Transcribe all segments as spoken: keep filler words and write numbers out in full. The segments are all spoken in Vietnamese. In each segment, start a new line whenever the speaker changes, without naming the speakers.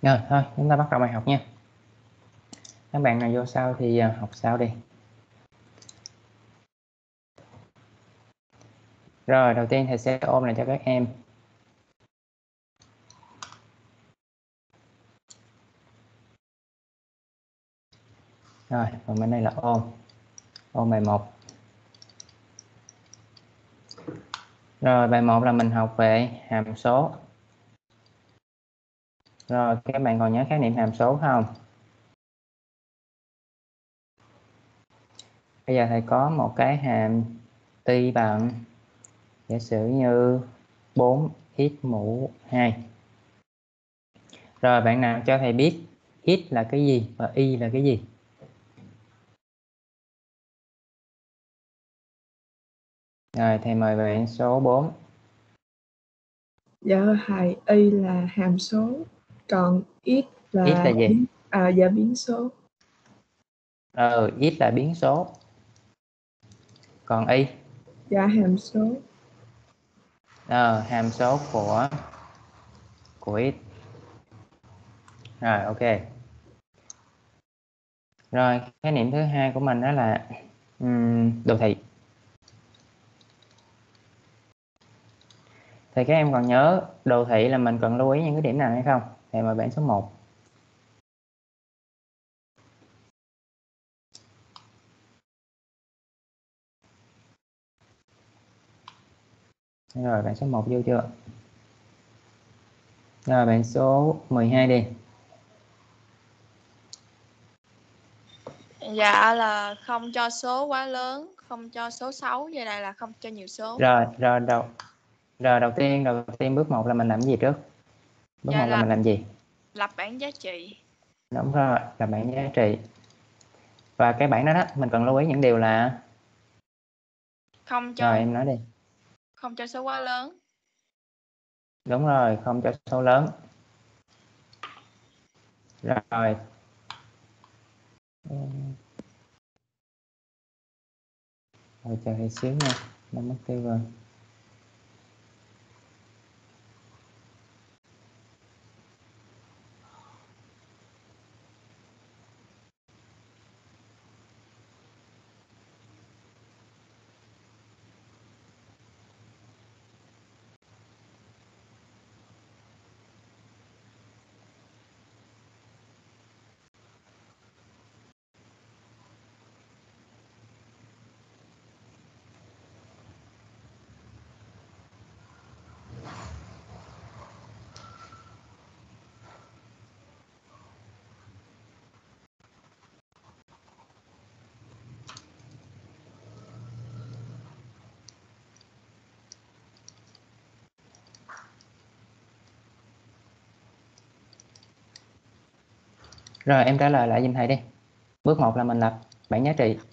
Rồi, thôi chúng ta bắt đầu bài học nha. Các bạn nào vô sau thì học sau đi. Rồi, đầu tiên thầy sẽ ôm lại cho các em. Rồi, còn bên đây là ôm. Ôm bài một. Rồi, bài một là mình học về hàm số. Rồi, các bạn còn nhớ khái niệm hàm số không? Bây giờ thầy có một cái hàm y bằng, giả sử như bốn x mũ hai. Rồi, bạn nào cho thầy biết x là cái gì và y là cái gì? Rồi, thầy mời bạn số bốn.
Dạ thầy, y là hàm số, còn x là,
X là gì?
À, dạ biến số.
Ờ, x là biến số. Còn y?
Dạ hàm số.
Ờ, hàm số của của x. Rồi, ok. Rồi, khái niệm thứ hai của mình đó là um, đồ thị. Thì các em còn nhớ đồ thị là mình cần lưu ý những cái điểm nào hay không? Thì mời bảng số một. Rồi, bảng số một vô chưa? Rồi, bảng số mười hai đi.
Dạ là không cho số quá lớn, không cho số xấu, vậy này là không cho nhiều số.
Rồi, rồi đầu rồi đầu tiên đầu tiên bước một là mình làm gì trước? Bước
Dạ
một là
là
mình làm gì?
lập bảng giá trị.
Đúng rồi, là bảng giá trị. Và cái bảng đó đó mình cần lưu ý những điều là
Không cho
rồi em nói đi.
không cho số quá lớn.
Đúng rồi, không cho số lớn. Rồi. Rồi chờ một xíu nha, nó mất tiêu rồi. Rồi em trả lời lại giùm thầy đi. Bước một là mình lập bảng giá trị.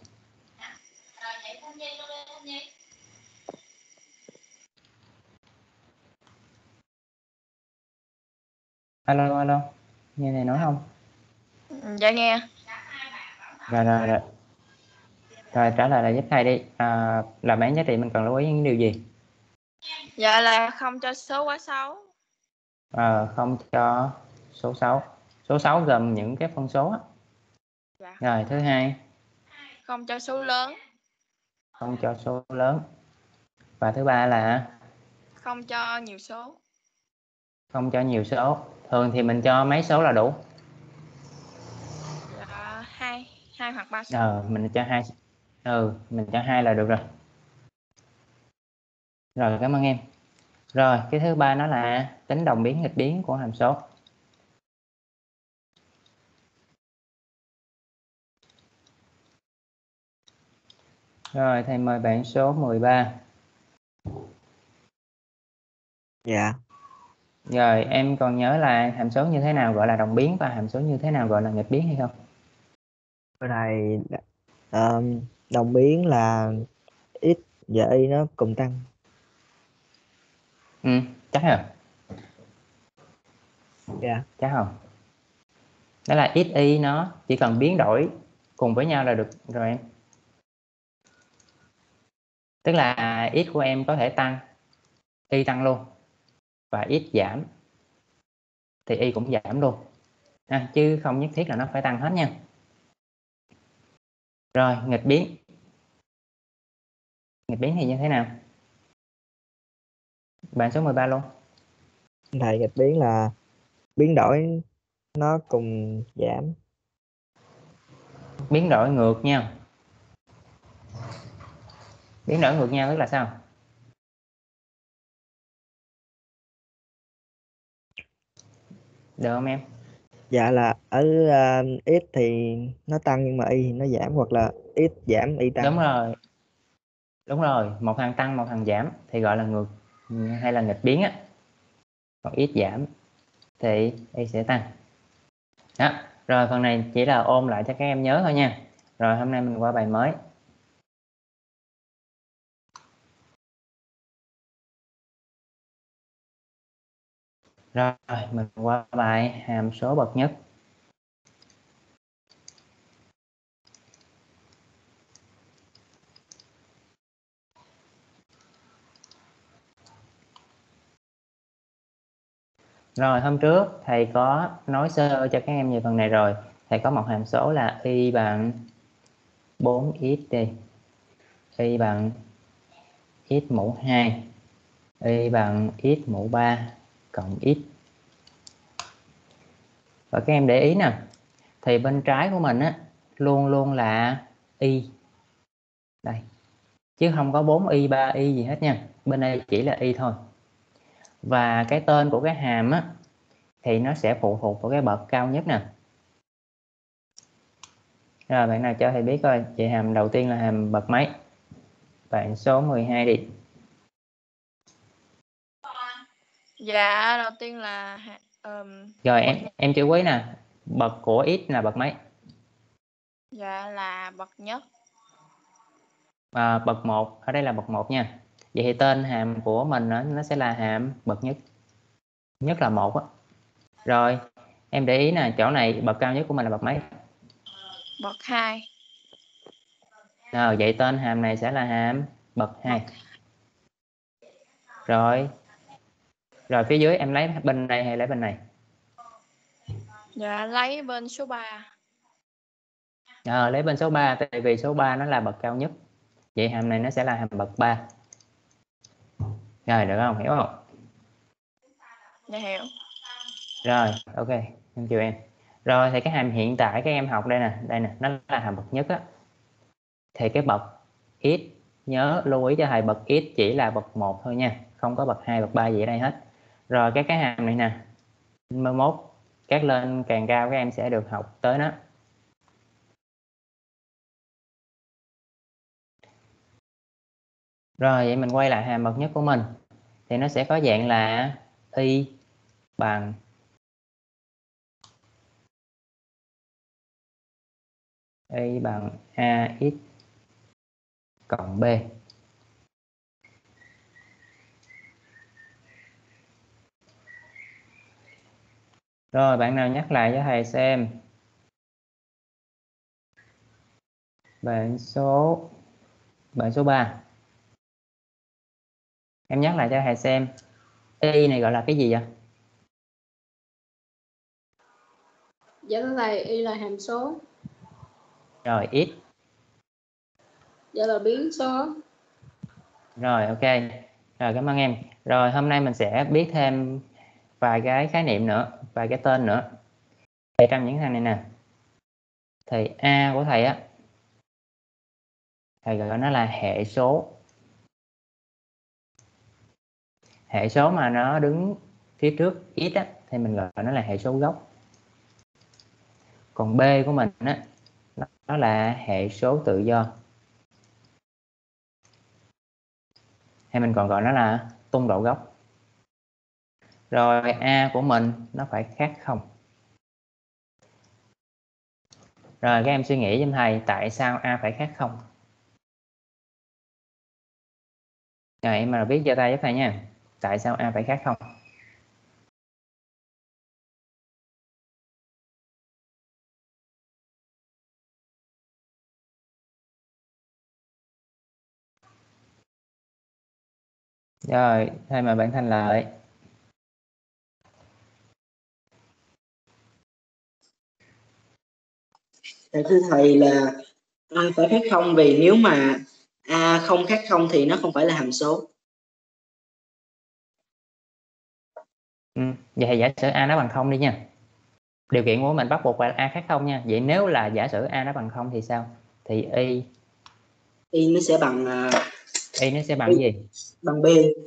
Alo alo, nghe này nói không?
Dạ nghe.
Rồi rồi rồi. Rồi trả lời lại giúp thầy đi. À, là bảng giá trị mình cần lưu ý những điều gì?
Dạ là không cho số quá xấu.
À, không cho số sáu. Số sáu gồm những cái phân số á.
Dạ.
Rồi thứ hai,
không cho số lớn.
không cho số lớn. Và thứ ba là
không cho nhiều số.
không cho nhiều số. Thường thì mình cho mấy số là đủ?
Dạ hai, hai hoặc ba số.
Ờ, mình cho hai. Ừ, mình cho hai là được rồi. Rồi cảm ơn em. Rồi cái thứ ba nó là tính đồng biến nghịch biến của hàm số. Rồi thầy mời bạn số mười ba.
Dạ.
Rồi em còn nhớ là hàm số như thế nào gọi là đồng biến và hàm số như thế nào gọi là nghịch biến hay không?
Cái này um, đồng biến là x và y nó cùng tăng.
Ừ, chắc rồi.
Dạ.
Chắc không? Đó là x y nó chỉ cần biến đổi cùng với nhau là được rồi em. Tức là x của em có thể tăng, y tăng luôn. Và x giảm thì y cũng giảm luôn. à, chứ không nhất thiết là nó phải tăng hết nha. Rồi nghịch biến, nghịch biến thì như thế nào? Bạn số mười ba luôn.
Thầy nghịch biến là biến đổi nó cùng giảm.
Biến đổi ngược nhau. Biến đổi ngược nhau tức là sao? Được không em?
Dạ là ở uh, x thì nó tăng nhưng mà y thì nó giảm, hoặc là x giảm y tăng.
Đúng rồi. Đúng rồi, một thằng tăng một thằng giảm thì gọi là ngược hay là nghịch biến á. Còn x giảm thì y sẽ tăng. Đó. Rồi phần này chỉ là ôn lại cho các em nhớ thôi nha. Rồi hôm nay mình qua bài mới. Rồi mình qua bài hàm số bậc nhất. Rồi hôm trước thầy có nói sơ cho các em về phần này rồi. Thầy có một hàm số là y bằng bốn x đi. Y bằng x mũ hai. Y bằng x mũ ba cộng x. Và các em để ý nè, thì bên trái của mình á luôn luôn là y. Đây. Chứ không có bốn y, ba y gì hết nha. Bên đây chỉ là y thôi. Và cái tên của cái hàm á thì nó sẽ phụ thuộc vào cái bậc cao nhất nè. Rồi bạn nào cho thầy biết coi, chị hàm đầu tiên là hàm bậc mấy? Bạn số mười hai đi.
Dạ đầu tiên là um,
Rồi em em chữ quý nè, bậc của x là bậc mấy?
dạ là bậc nhất.
À, bậc một, ở đây là bậc một nha. Vậy thì tên hàm của mình nó, nó sẽ là hàm bậc nhất. Nhất là một á. Rồi, em để ý nè, chỗ này bậc cao nhất của mình là bậc mấy?
Bậc hai.
Rồi, vậy tên hàm này sẽ là hàm bậc hai. Rồi. Rồi phía dưới em lấy bên này hay lấy bên này?
Dạ lấy bên số ba.
À, lấy bên số ba, tại vì số ba nó là bậc cao nhất. Vậy hàm này nó sẽ là hàm bậc ba. Rồi, được không? Hiểu không?
Dạ hiểu.
Rồi, ok, em chào em. Rồi thì cái hàm hiện tại các em học đây nè, đây nè, nó là hàm bậc nhất á. Thì cái bậc x, nhớ lưu ý cho thầy bậc x chỉ là bậc một thôi nha, không có bậc hai, bậc ba gì ở đây hết. Rồi cái cái hàm này nè, mai mốt các lên càng cao các em sẽ được học tới nó. Rồi vậy mình quay lại hàm bậc nhất của mình thì nó sẽ có dạng là y bằng y bằng ax cộng b. Rồi bạn nào nhắc lại cho thầy xem. Bạn số bạn số ba. Em nhắc lại cho thầy xem. Y này gọi là cái gì vậy?
Dạ thưa thầy, y là hàm số.
Rồi x.
Dạ là biến số.
Rồi ok. Rồi cảm ơn em. Rồi hôm nay mình sẽ biết thêm vài cái khái niệm nữa, vài cái tên nữa. Thì trong những thằng này nè, thì A của thầy á, thầy gọi nó là hệ số. Hệ số mà nó đứng phía trước x á, thì mình gọi nó là hệ số gốc. Còn B của mình á, nó là hệ số tự do. Hay mình còn gọi nó là tung độ gốc. Rồi A của mình nó phải khác không. Rồi các em suy nghĩ giùm thầy tại sao A phải khác không. Rồi em mà biết giơ tay giúp thầy nha. Tại sao A phải khác không? Rồi thầy mời bạn Thanh Lợi.
Dạ thưa thầy là A phải khác không, vì nếu mà A không khác không thì nó không phải là hàm số.
Ừ. Vậy thì giả sử A nó bằng không đi nha. Điều kiện của mình bắt buộc là A khác không nha. Vậy nếu là giả sử A nó bằng không thì sao? Thì Y
Y nó sẽ bằng uh,
Y nó sẽ bằng gì?
bằng B.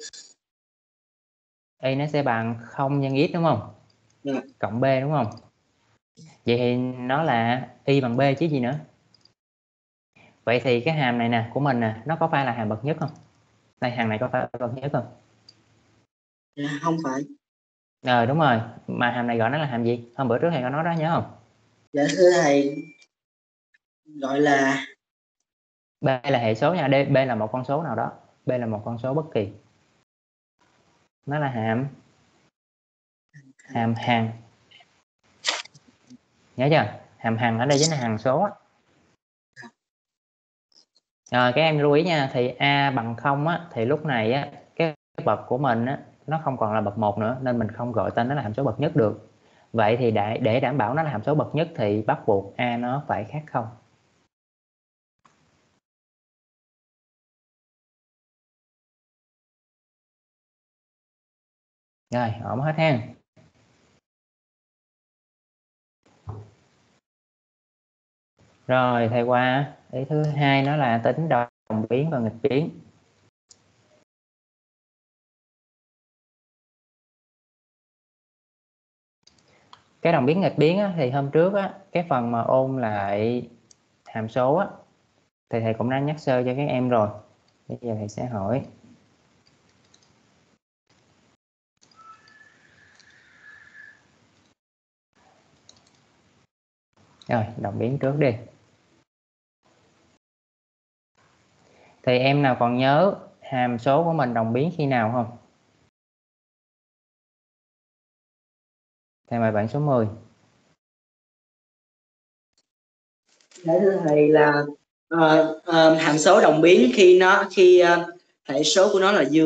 Y nó sẽ bằng không nhân x đúng không?
Dạ.
Cộng B đúng không? Vậy thì nó là Y bằng B chứ gì nữa. Vậy thì cái hàm này nè của mình nè, nó có phải là hàm bậc nhất không? Đây, hàm này có phải là bậc nhất không?
Dạ, không phải.
Ờ đúng rồi, mà hàm này gọi nó là hàm gì? Hôm bữa trước thầy có nói đó nhớ không?
Dạ thưa thầy, gọi là
B là hệ số nha, D, B là một con số nào đó, B là một con số bất kỳ. Nó là hàm hàm hằng. Nhớ chưa? Hàm hằng ở đây chính là hằng số. Rồi các em lưu ý nha, thì A bằng không á, thì lúc này á, cái bậc của mình á, nó không còn là bậc một nữa, nên mình không gọi tên nó là hàm số bậc nhất được. Vậy thì để, để đảm bảo nó là hàm số bậc nhất thì bắt buộc A nó phải khác không. Rồi, ổn hết ha. Rồi thầy qua ý thứ hai, nó là tính đồng biến và nghịch biến. Cái đồng biến nghịch biến á, thì hôm trước á, cái phần mà ôn lại hàm số á, thì thầy cũng đã nhắc sơ cho các em rồi. Bây giờ thầy sẽ hỏi. Rồi, đồng biến trước đi. Thì em nào còn nhớ hàm số của mình đồng biến khi nào không? Thầy mời bạn số mười.
Dạ thưa thầy là uh, uh, hàm số đồng biến khi nó khi uh, hệ số của nó là dương.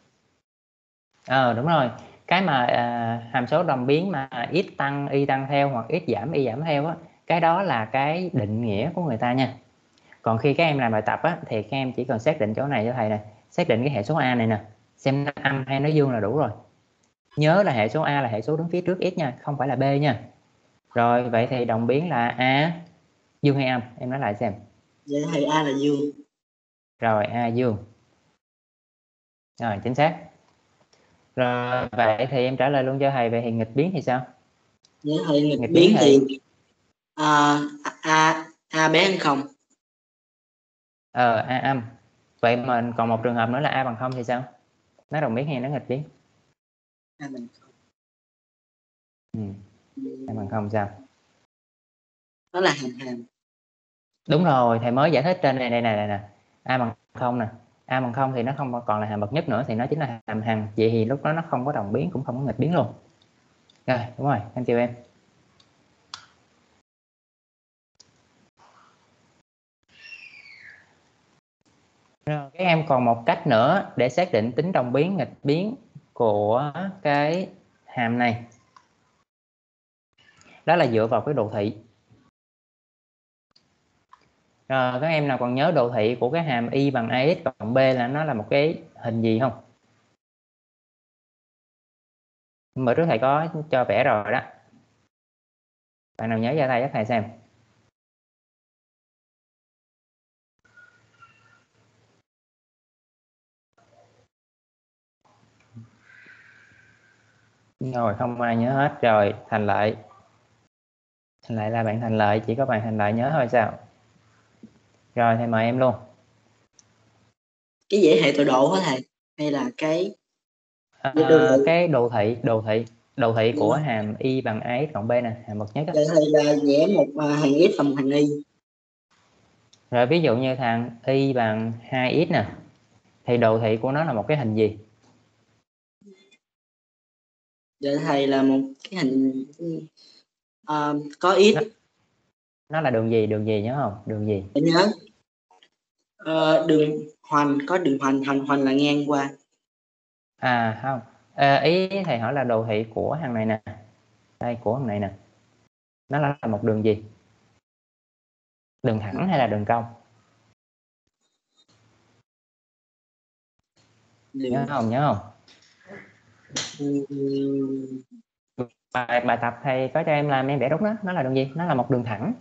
Ờ đúng rồi, cái mà à, hàm số đồng biến mà x tăng y tăng theo hoặc x giảm y giảm theo á, cái đó là cái định nghĩa của người ta nha. Còn khi các em làm bài tập á, thì các em chỉ cần xác định chỗ này cho thầy nè, xác định cái hệ số A này nè, xem nó âm hay nó dương là đủ rồi. Nhớ là hệ số A là hệ số đứng phía trước x nha, không phải là B nha. Rồi vậy thì đồng biến là A dương hay âm? Em nói lại xem.
Dạ thầy, A là dương.
Rồi A dương. Rồi chính xác. Rồi vậy thì em trả lời luôn cho thầy, vậy thì nghịch biến thì sao?
Dạ thầy, nghịch,
nghịch
biến,
biến
thì
thì
a a a bé hơn không.
ờ A âm. Vậy mình còn một trường hợp nữa là A bằng không thì sao? Nó đồng biến hay nó nghịch biến?
A bằng không.
Ừ. A bằng không sao?
Nó là hàm hàm.
Đúng rồi, thầy mới giải thích trên này này này nè. A bằng không nè, A bằng không thì nó không còn là hàm bậc nhất nữa, thì nó chính là hàm hằng. Vậy thì lúc đó nó không có đồng biến cũng không có nghịch biến luôn. Rồi đúng rồi, em chào em. Rồi các em còn một cách nữa để xác định tính đồng biến nghịch biến của cái hàm này, đó là dựa vào cái đồ thị. Rồi các em nào còn nhớ đồ thị của cái hàm y bằng ax cộng b là nó là một cái hình gì không? Bữa trước thầy có cho vẽ rồi đó. Bạn nào nhớ ra tay giúp thầy xem. Rồi không ai nhớ hết. Rồi Thành Lợi. Thành Lợi là bạn Thành Lợi, chỉ có bạn Thành Lợi nhớ thôi sao? Rồi thầy mời em luôn.
Cái dãy hệ tọa độ hả thầy, hay là cái
À,
đồ thị?
cái đồ thị đồ thị đồ thị
Dạ.
của hàm y bằng ax cộng b nè, hàm bậc nhất á.
Dạ thầy, là vẽ một uh, hàng x và một hàng y.
Rồi ví dụ như thằng y bằng hai x nè, thì đồ thị của nó là một cái hình gì?
Dạ thầy, là một cái hình uh, có x.
Nó, nó là đường gì? Đường gì nhớ không? Đường gì?
Em nhớ uh, đường hoành, có đường hoành, hoành hoành là ngang qua.
À không, à, ý thầy hỏi là đồ thị của hàng này nè, đây của hàng này nè, nó là một đường gì? Đường thẳng hay là đường cong?
Đường...
Nhớ không? Nhớ không?
Ừm,
Bài, bài tập thầy có cho em làm em vẽ đúng đó. Nó là đường gì? Nó là một đường thẳng.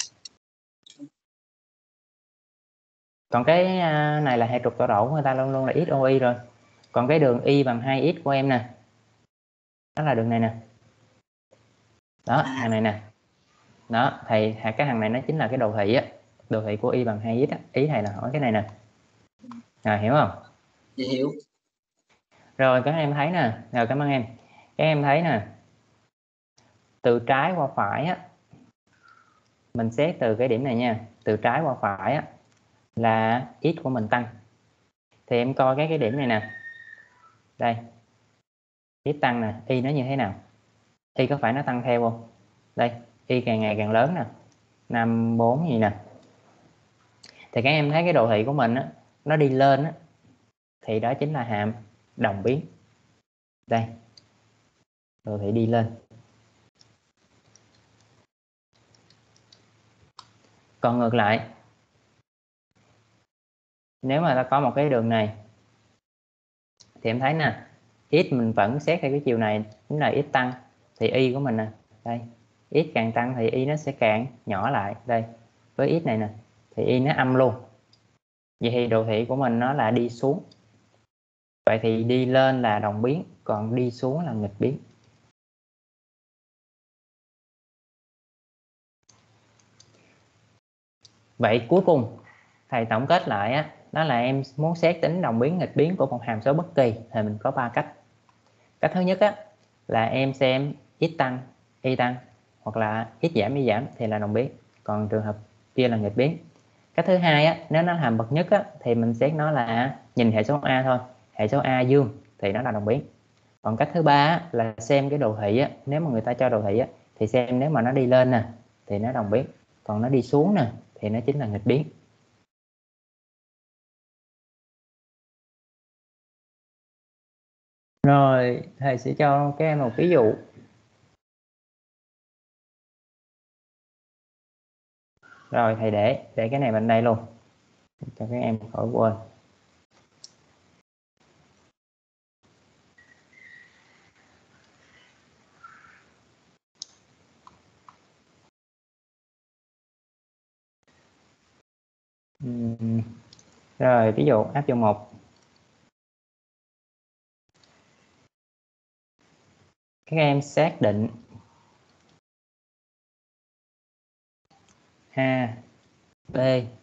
Còn cái này là hệ trục tọa độ của người ta luôn luôn là x ô y rồi. Còn cái đường y bằng hai x của em nè, đó là đường này nè. Đó, hàng này nè. Đó, thầy cái hàng này nó chính là cái đồ thị á. Đồ thị của y bằng hai x á. Ý thầy là hỏi cái này nè. Rồi, hiểu không?
Dạ hiểu.
Rồi các em thấy nè. Rồi cảm ơn em. Các em thấy nè. Từ trái qua phải á, mình xét từ cái điểm này nha. Từ trái qua phải á, là x của mình tăng. Thì em coi cái cái điểm này nè. Đây. X tăng nè, y nó như thế nào? Y có phải nó tăng theo không? Đây, y càng ngày càng lớn nè. năm, bốn gì nè. Thì các em thấy cái đồ thị của mình á, nó đi lên á, thì đó chính là hàm đồng biến. Đây. Đồ thị đi lên. Còn ngược lại, nếu mà ta có một cái đường này, thì em thấy nè, x mình vẫn xét theo cái chiều này, chính là x tăng, thì y của mình nè, đây, x càng tăng thì y nó sẽ càng nhỏ lại, đây, với x này nè, thì y nó âm luôn. Vậy thì đồ thị của mình nó là đi xuống. Vậy thì đi lên là đồng biến, còn đi xuống là nghịch biến. Vậy cuối cùng, thầy tổng kết lại á, đó là em muốn xét tính đồng biến nghịch biến của một hàm số bất kỳ thì mình có ba cách. Cách thứ nhất á, là em xem x tăng, y tăng, hoặc là x giảm, y giảm thì là đồng biến, còn trường hợp kia là nghịch biến. Cách thứ hai á, nếu nó hàm bậc nhất á, thì mình xét nó là nhìn hệ số A thôi, hệ số A dương thì nó là đồng biến. Còn cách thứ ba á, là xem cái đồ thị á, nếu mà người ta cho đồ thị á, thì xem nếu mà nó đi lên nè thì nó đồng biến, còn nó đi xuống nè thì nó chính là nghịch biến. Rồi thầy sẽ cho các em một ví dụ. Rồi thầy để để cái này bên đây luôn cho các em khỏi quên. Uhm. Rồi ví dụ áp dụng một. Các em xác định A, B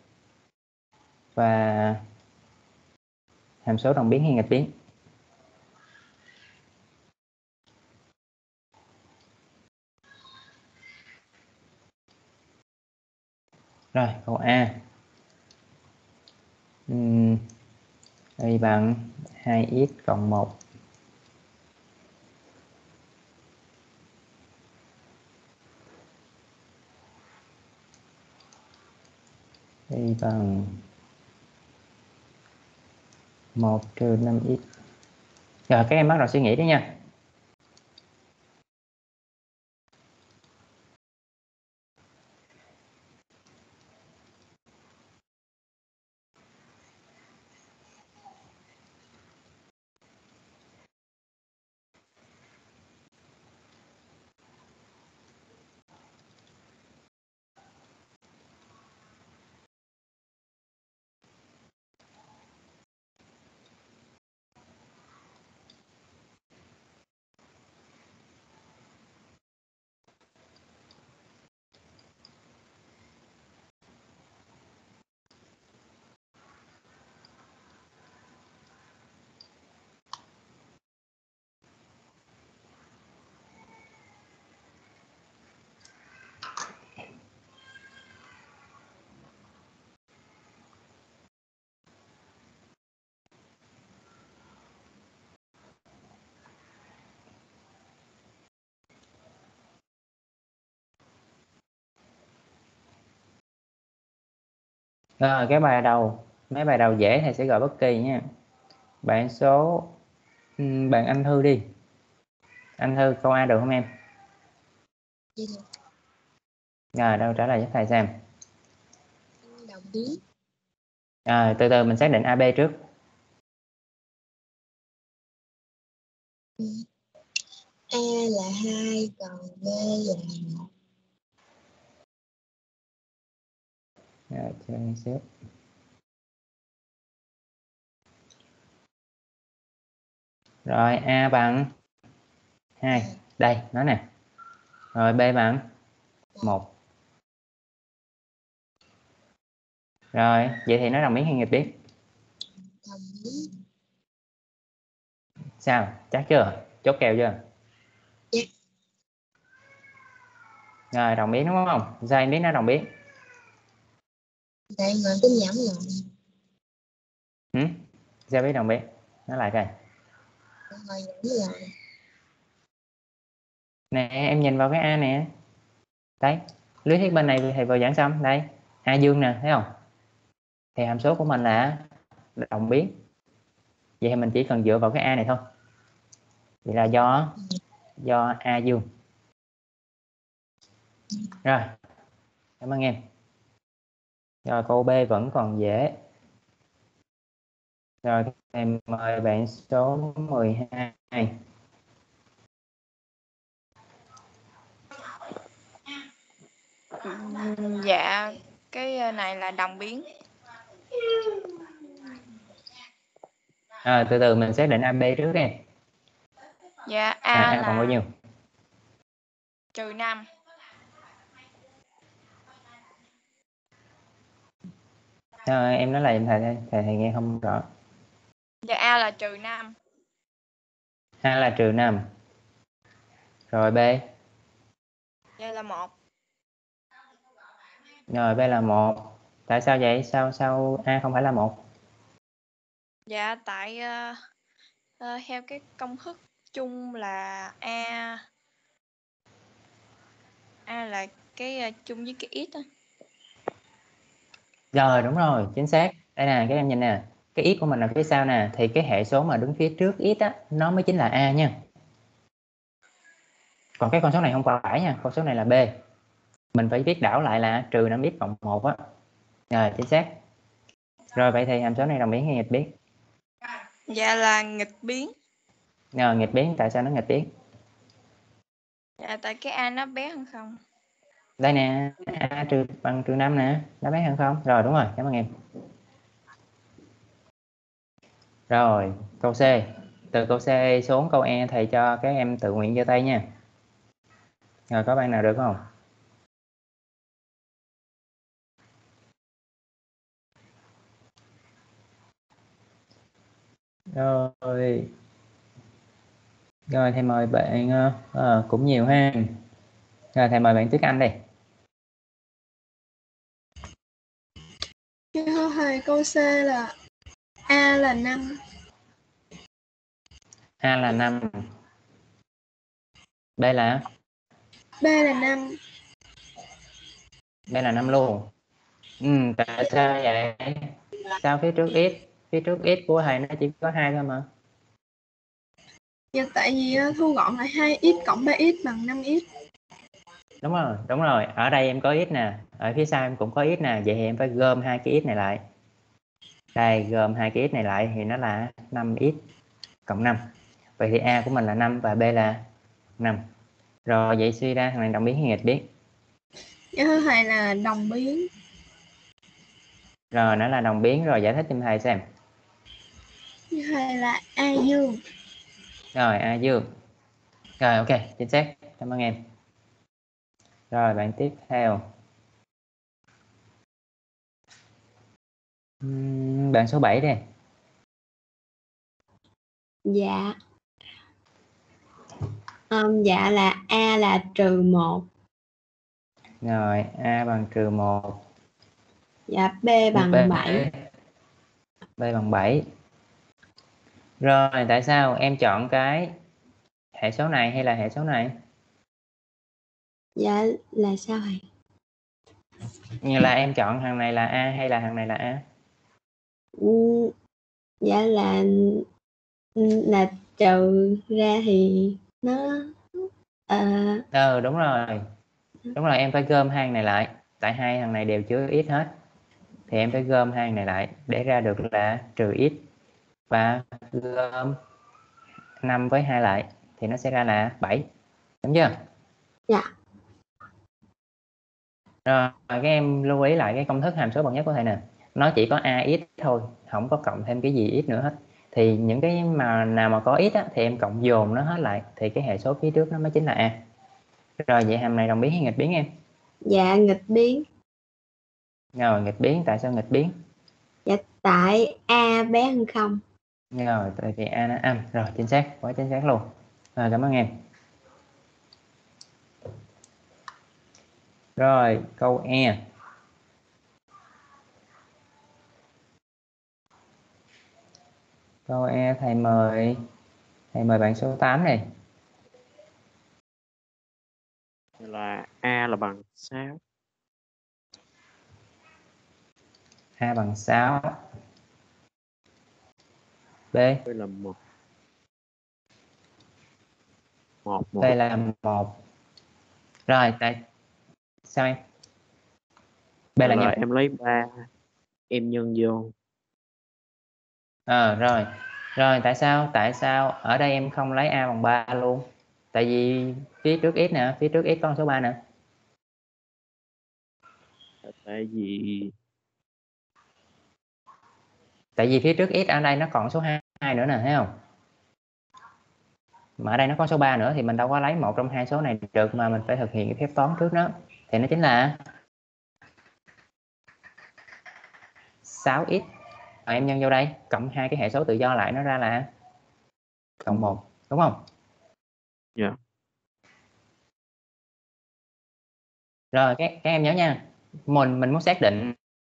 và hàm số đồng biến hay nghịch biến. Rồi câu A, uhm, y bằng hai x cộng một. Y bằng một trừ năm x. Rồi các em bắt đầu suy nghĩ đi nha. Rồi cái bài đầu, mấy bài đầu dễ thầy sẽ gọi bất kỳ nha. Bạn số bạn Anh Thư đi. Anh Thư câu A được không em? Rồi đâu trả lời giúp thầy xem.
biến.
À, từ từ mình xác định a bê trước.
A là hai, còn B là một.
Rồi, cho em xíu. Rồi, A bằng hai. Đây, nó nè. Rồi, B bằng một. Rồi, vậy thì nó đồng biến hay nghịch biến?
Đồng biến.
Sao? Chắc chưa? Chốt kèo chưa?
Dạ.
Rồi, đồng biến đúng không? Sao em biết nó đồng biến?
Tại ngồi tính giảm rồi.
Ừ? Sao biết đồng biến? Nó lại coi.
Ngồi giảm rồi.
Nè, em nhìn vào cái A nè. Đấy, lý thuyết bên này thầy vừa giảng xong. Đây, A dương nè, thấy không? Thì hàm số của mình là đồng biến. Vậy thì mình chỉ cần dựa vào cái A này thôi. Vậy là do do A dương. Rồi, cảm ơn em. Rồi, câu B vẫn còn dễ. Rồi, em mời bạn số mười hai.
Dạ, cái này là đồng biến.
À, từ từ mình xác định a bê trước em.
Dạ, A,
À, A
là
còn bao nhiêu?
trừ năm.
À, em nói lại thầy, thầy thầy nghe không rõ.
Dạ, A là trừ năm.
A là trừ năm. Rồi B.
Dạ là một.
Rồi B là một. Tại sao vậy? Sao sao A không phải là một?
Dạ, tại uh, uh, theo cái công thức chung là A A là cái uh, chung với cái x đó.
Rồi đúng rồi, chính xác. Đây nè, các em nhìn nè. Cái x của mình là phía sau nè, thì cái hệ số mà đứng phía trước x á, nó mới chính là A nha. Còn cái con số này không phải nha, con số này là B. Mình phải viết đảo lại là trừ năm x cộng một á. Rồi, chính xác. Rồi vậy thì hàm số này đồng biến hay nghịch biến?
Dạ là nghịch biến.
Rồi, nghịch biến, tại sao nó nghịch biến?
Dạ, tại cái A nó bé hơn không.
Đây nè, A trừ bằng trừ năm nè, nó bé hơn không? Rồi đúng rồi, cảm ơn em. Rồi, câu C. Từ câu C xuống câu E thầy cho các em tự nguyện giơ tay nha. Rồi có bạn nào được không? Rồi. Rồi thầy mời bạn à, cũng nhiều ha. Rồi thầy mời bạn Tuyết Anh đây.
Câu hai câu C là A là năm.
A là năm. B là
B là năm.
B là năm luôn. Ừ, tại sao vậy? Sao phía trước x, phía trước x của thầy nó chỉ có hai thôi mà.
Dạ tại vì thu gọn lại hai x cộng ba x bằng năm x.
Đúng rồi, đúng rồi. Ở đây em có x nè, ở phía sau em cũng có x nè, vậy thì em phải gom hai cái x này lại. Đây, gom hai cái x này lại thì nó là năm x cộng năm. Vậy thì A của mình là năm và B là năm. Rồi vậy suy ra thằng này đồng biến hay nghịch biến?
Dạ thưa thầy là đồng biến.
Rồi nó là đồng biến, rồi giải thích cho thầy xem.
Dạ thầy là A dương.
Rồi A dương. Rồi ok, chính xác. Cảm ơn em. Rồi bạn tiếp theo. Uhm, bạn số bảy đây.
Dạ. Um, dạ là A là trừ một.
Rồi A bằng trừ một.
Dạ B bằng
B,
bảy.
B bằng bảy. Rồi tại sao em chọn cái hệ số này hay là hệ số này?
Dạ là sao thầy?
Như là em chọn thằng này là A hay là thằng này là A?
Ừ, dạ là là trừ ra thì nó ờ
Ờ đúng rồi. Đúng rồi, em phải gom hai thằng này lại. Tại hai thằng này đều chứa x hết. thì em phải gom hai này lại để ra được là trừ x, và gom năm với hai lại thì nó sẽ ra là bảy, đúng chưa?
Dạ.
Rồi các em lưu ý lại cái công thức hàm số bậc nhất của thầy nè, nó chỉ có ax thôi, không có cộng thêm cái gì x nữa hết. Thì những cái mà nào mà có x á, thì em cộng dồn nó hết lại thì cái hệ số phía trước nó mới chính là a. Rồi vậy hàm này đồng biến hay nghịch biến em?
Dạ nghịch biến.
Rồi nghịch biến, tại sao nghịch biến?
Dạ tại a bé hơn không.
Rồi tại vì a nó âm. Rồi chính xác, quá chính xác luôn. Rồi cảm ơn em. Rồi câu E. Câu E thầy mời thầy mời bạn số tám này.
Là a là bằng sáu.
A bằng sáu. B.
B là một. một,
B là một. Rồi tại sao em? B là,
là
nhập.
em lấy ba em nhân vô.
Ờ rồi. Rồi tại sao? Tại sao ở đây em không lấy a bằng ba luôn? Tại vì phía trước x nè, phía trước x con số ba nè.
Tại vì
Tại vì phía trước x ở đây nó còn số hai nữa nè, thấy không? Mà ở đây nó có số ba nữa thì mình đâu có lấy một trong hai số này được, mà mình phải thực hiện cái phép toán trước đó. Thì nó chính là sáu x. Rồi em nhân vô đây, cộng hai cái hệ số tự do lại nó ra là cộng một, đúng không?
dạ. Yeah.
Rồi các, các em nhớ nha, mình mình muốn xác định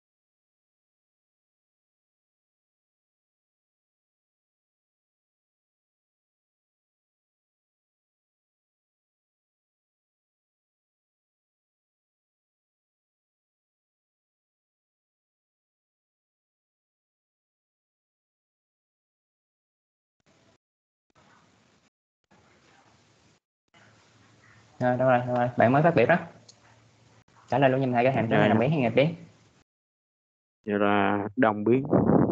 rồi, đâu rồi, đâu rồi, bạn mới phát biểu đó. Trả lời luôn giùm thầy cái hàm số này đồng biến hay nghịch biến?
Vậy là đồng biến.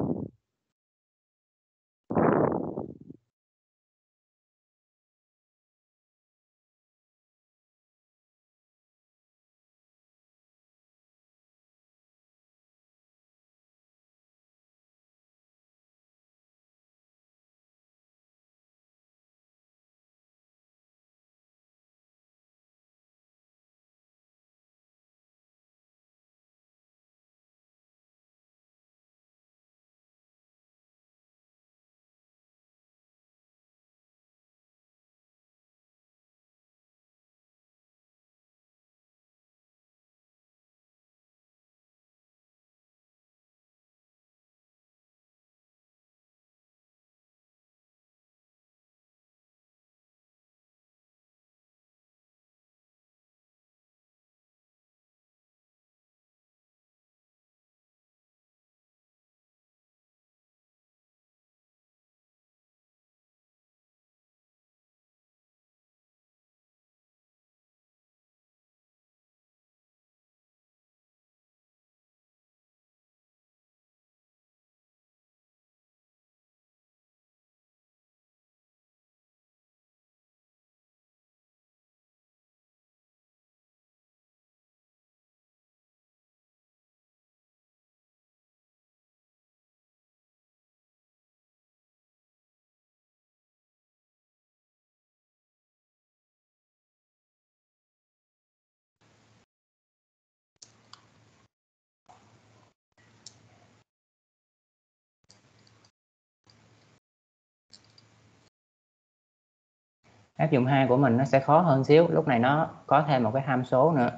áp dụng hai của mình nó sẽ khó hơn xíu, lúc này nó có thêm một cái hàm số nữa.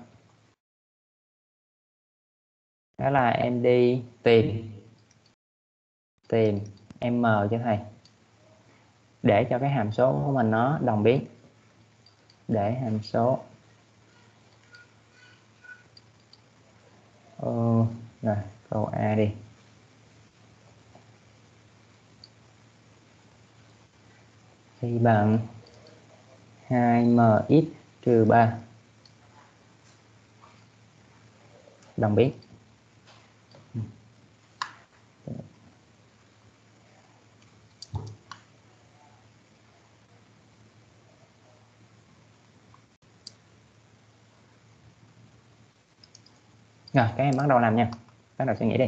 Đó là em đi tìm tìm m cho thầy, để cho cái hàm số của mình nó đồng biến. Để hàm số ừ, rồi câu A đi. Thì bằng hai m x trừ ba đồng biến. Rồi các em bắt đầu làm nha, bắt đầu suy nghĩ đi.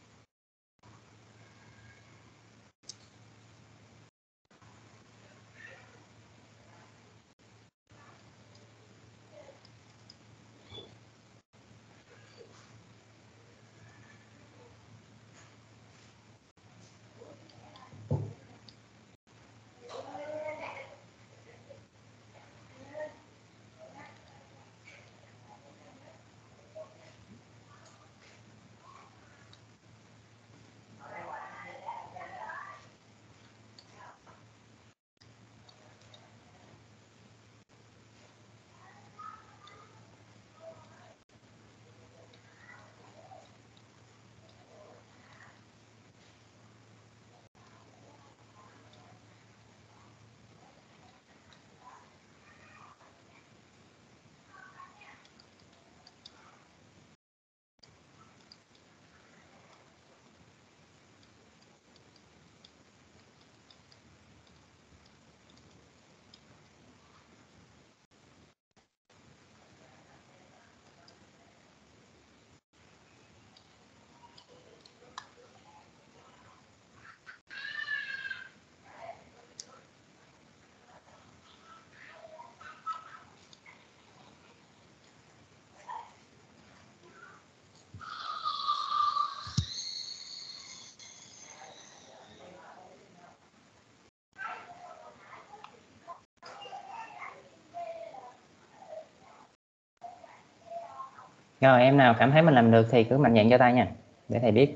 Rồi em nào cảm thấy mình làm được thì cứ mạnh dạn cho tay nha, để thầy biết.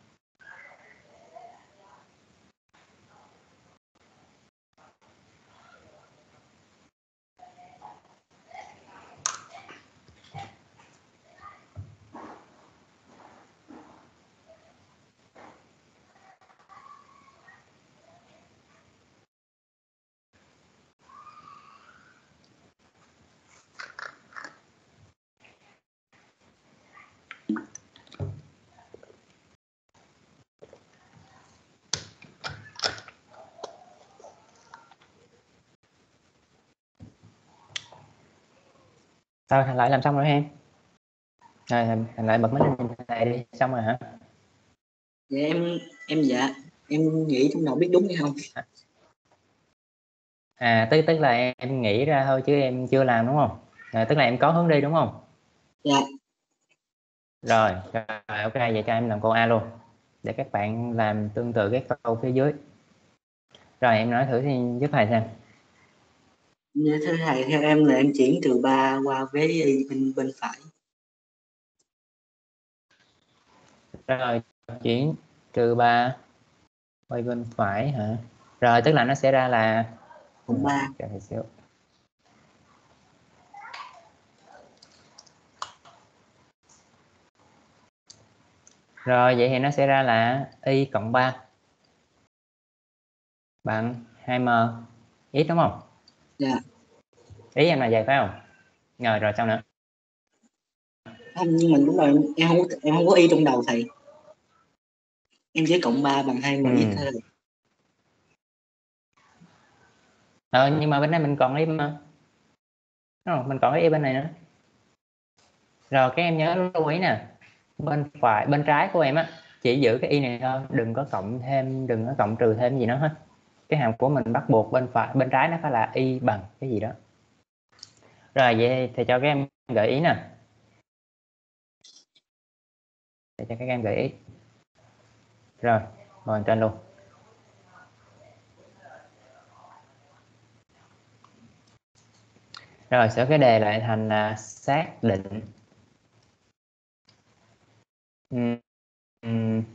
Sao thành lại làm xong rồi em? Rồi thành lại bật máy lên này đi, xong rồi hả?
Dạ em em dạ em nghĩ trong đầu biết đúng hay không?
À tức tức là em, em nghĩ ra thôi chứ em chưa làm đúng không? À, tức là em có hướng đi đúng không?
Dạ.
Rồi, rồi ok, vậy cho em làm câu A luôn để các bạn làm tương tự cái câu phía dưới. Rồi em nói thử thì giúp thầy xem.
Dạ, thưa thầy, theo em là em chuyển trừ ba qua vế y bên bên phải.
Rồi chuyển trừ ba quay bên phải hả? Rồi tức là nó sẽ ra là
Cộng ba.
Cho thầy xíu. Rồi vậy thì nó sẽ ra là y cộng ba bằng hai m x đúng không?
Dạ.
Ý em là vậy phải không? Rồi rồi sao nữa?
Không, nhưng mình đúng rồi, em không có, em không có y trong đầu thầy. Em chỉ cộng ba bằng hai m
Ừ.
thôi.
Ờ, nhưng mà bên đây mình còn y mà. Đúng, mình còn cái y bên này nữa. Rồi các em nhớ lưu ý nè, bên phải bên trái của em á chỉ giữ cái y này thôi, đừng có cộng thêm, đừng có cộng trừ thêm gì nữa hết. Cái hàm của mình bắt buộc bên phải bên trái nó phải là y bằng cái gì đó. Rồi vậy thì cho các em gợi ý nè, để cho các em gợi ý. Rồi ngồi trên luôn. Rồi sửa cái đề lại thành là xác định. Uhm. Uhm.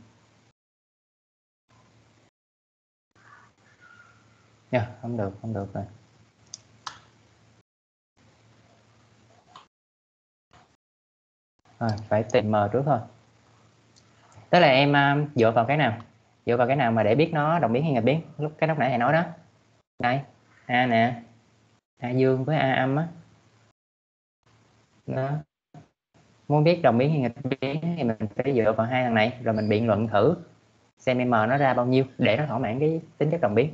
Yeah, không được, không được rồi. Rồi, phải tìm M trước thôi. Tức là em uh, dựa vào cái nào? Dựa vào cái nào mà để biết nó đồng biến hay nghịch biến? Lúc cái lúc nãy thầy nói đó. Đây, A nè. A dương với A âm á. Đó. Muốn biết đồng biến hay nghịch biến thì mình phải dựa vào hai thằng này rồi mình biện luận thử xem M nó ra bao nhiêu để nó thỏa mãn cái tính chất đồng biến.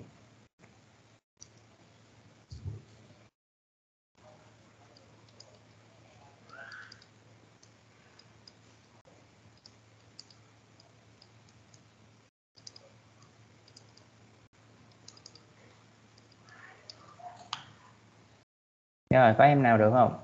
Rồi, có em nào được không?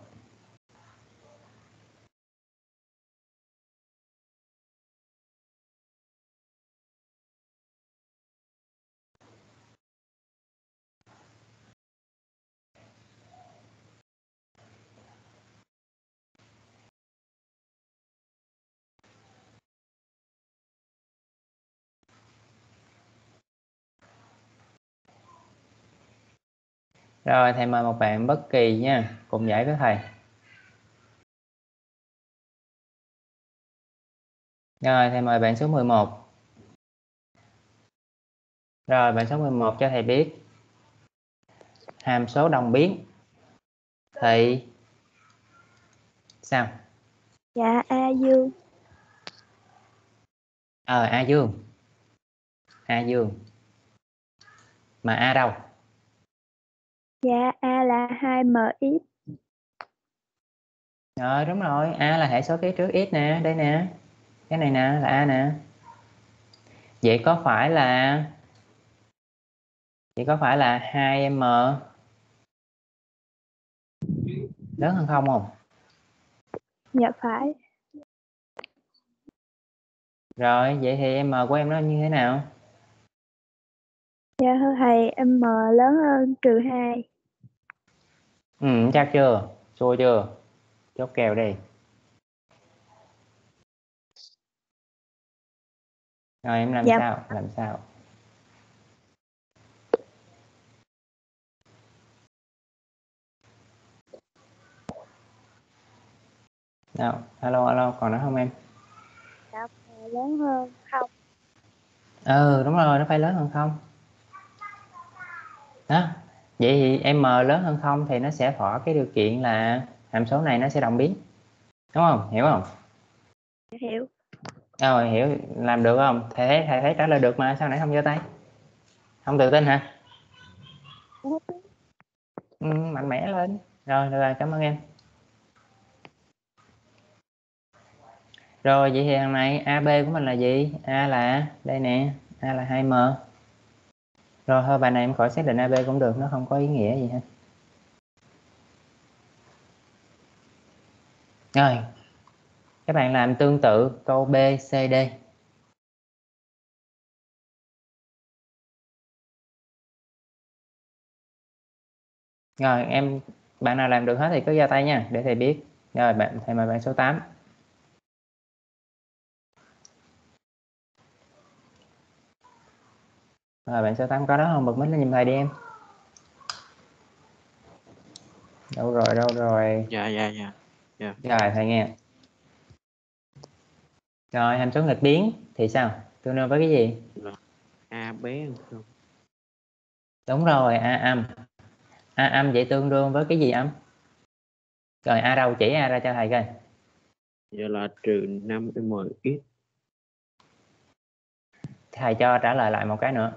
Rồi, thầy mời một bạn Bất Kỳ nha, cùng giải với thầy. Rồi, thầy mời bạn số mười một. Rồi, bạn số mười một cho thầy biết hàm số đồng biến thì sao?
Dạ A dương.
Ờ, A dương. A dương. Mà A đâu?
Dạ A là hai M x.
Rồi, đúng rồi, A là hệ số phía trước x nè, đây nè. Cái này nè là A nè. Vậy có phải là Vậy có phải là hai M lớn hơn không không?
Dạ phải.
Rồi, vậy thì M của em nó như thế nào?
Dạ thưa thầy, M lớn hơn trừ hai.
Ừ, chắc chưa? Xua chưa? Chốt kèo đi. Rồi em làm
Dạ.
sao? Làm sao? Nào, alo, alo, còn nữa không em?
Dạ lớn hơn không.
Ừ, đúng rồi, nó phải lớn hơn không. Đó. Vậy thì M lớn hơn không thì nó sẽ thỏa cái điều kiện là hàm số này nó sẽ đồng biến. Đúng không? Hiểu không?
Hiểu.
Rồi, hiểu. Làm được không? Thầy thấy, thầy thấy trả lời được mà, sao nãy không giơ tay? Không tự tin hả? Ừ, mạnh mẽ lên. Rồi, được rồi, cảm ơn em. Rồi, vậy thì thằng này a bê của mình là gì? A là, đây nè, A là hai M. Rồi, thôi bài này em khỏi xác định a bê cũng được, nó không có ý nghĩa gì hết. Rồi, các bạn làm tương tự câu B, C, D. Rồi, em, bạn nào làm được hết thì cứ giơ tay nha, để thầy biết. Rồi, bạn, thầy mời bạn số tám. Rồi, bạn số tám có đó không? Bật mic lên giùm thầy đi em. Đâu rồi, đâu rồi?
Dạ, dạ, dạ. Dạ.
Rồi, thầy nghe. Rồi, hàm số nghịch biến thì sao? Tương đương với cái gì?
Là A bé hơn không?
Đúng rồi, A âm. A âm vậy tương đương với cái gì âm? Rồi, A đâu? Chỉ A ra cho thầy coi.
Vậy là trừ năm M x.
Thầy cho trả lời lại một cái nữa.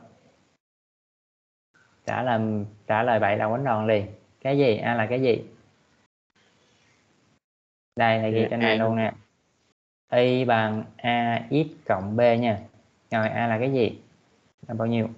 Trả lời trả lời bậy là quánh đòn liền. Cái gì? A là cái gì? Đây, thầy ghi trên này luôn nè. Y bằng A x cộng B nha. Rồi, A là cái gì? Là bao nhiêu?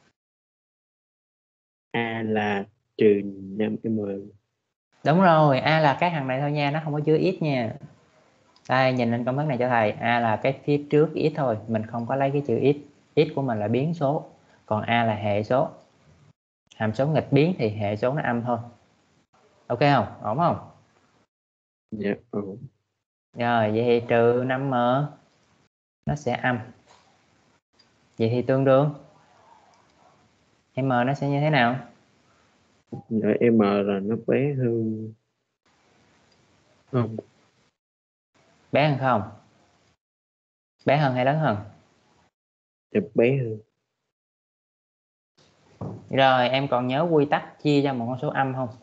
A là trừ năm M.
Đúng rồi, A là cái thằng này thôi nha, nó không có chứa x nha. Đây, nhìn lên công thức này cho thầy. A là cái phía trước x thôi, mình không có lấy cái chữ x. X của mình là biến số, còn A là hệ số. Hàm số nghịch biến thì hệ số nó âm thôi. Ok không? Ổn không?
Dạ, ổn.
Rồi, vậy thì trừ năm M nó sẽ âm. Vậy thì tương đương M nó sẽ như thế nào?
Dạ, M là nó bé hơn không?
Bé hơn không? Bé hơn hay lớn hơn?
Dạ, bé hơn.
Rồi, em còn nhớ quy tắc chia cho một con số âm không?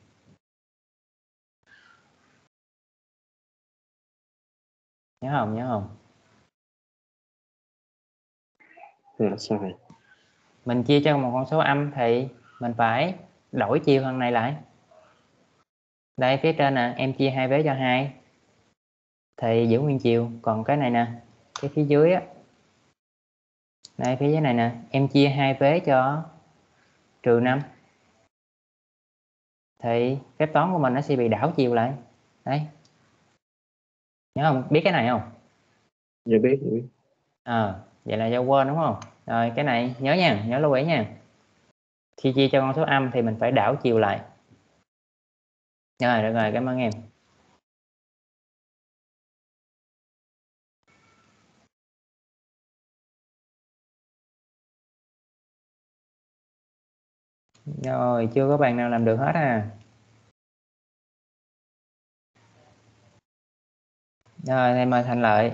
Nhớ không? Nhớ không?
Là sao vậy?
Mình chia cho một con số âm thì mình phải đổi chiều thằng này lại. Đây, phía trên nè, em chia hai vế cho hai thì giữ nguyên chiều. Còn cái này nè, cái phía dưới á, đây phía dưới này nè, em chia hai vế cho trừ năm thì phép toán của mình nó sẽ bị đảo chiều lại. Đấy, nhớ không, biết cái này không?
Dạ biết, dạ biết.
À, vậy là do quên đúng không? Rồi cái này nhớ nha, nhớ lưu ý nha. Khi chia cho con số âm thì mình phải đảo chiều lại. Rồi, được rồi, cảm ơn em. Rồi, chưa có bạn nào làm được hết à? Rồi, thầy mời Thành Lợi.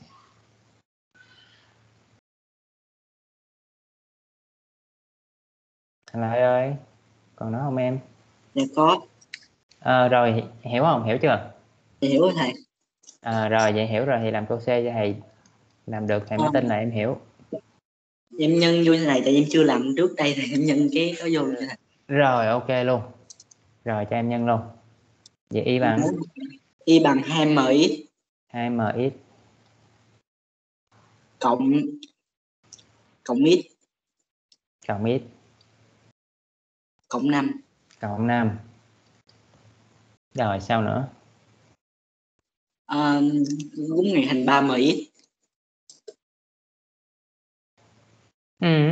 Thành Lợi ơi, còn nói không em?
Dạ có.
À, rồi, hiểu không? Hiểu chưa?
Dạ hiểu rồi thầy.
À, rồi, vậy hiểu rồi thì làm câu C cho thầy. Làm được thầy mới
À,
tin là em hiểu.
em nhân vô này tại em chưa làm trước đây thì em nhân cái đó vô cho thầy.
Rồi, ok luôn. Rồi, cho em nhân luôn. Vậy y bằng?
Y bằng hai m x.
hai m x.
Cộng cộng x.
Cộng x.
Cộng năm.
Cộng năm. Rồi, sao nữa?
À, đúng ngày thành ba m x.
Ừ.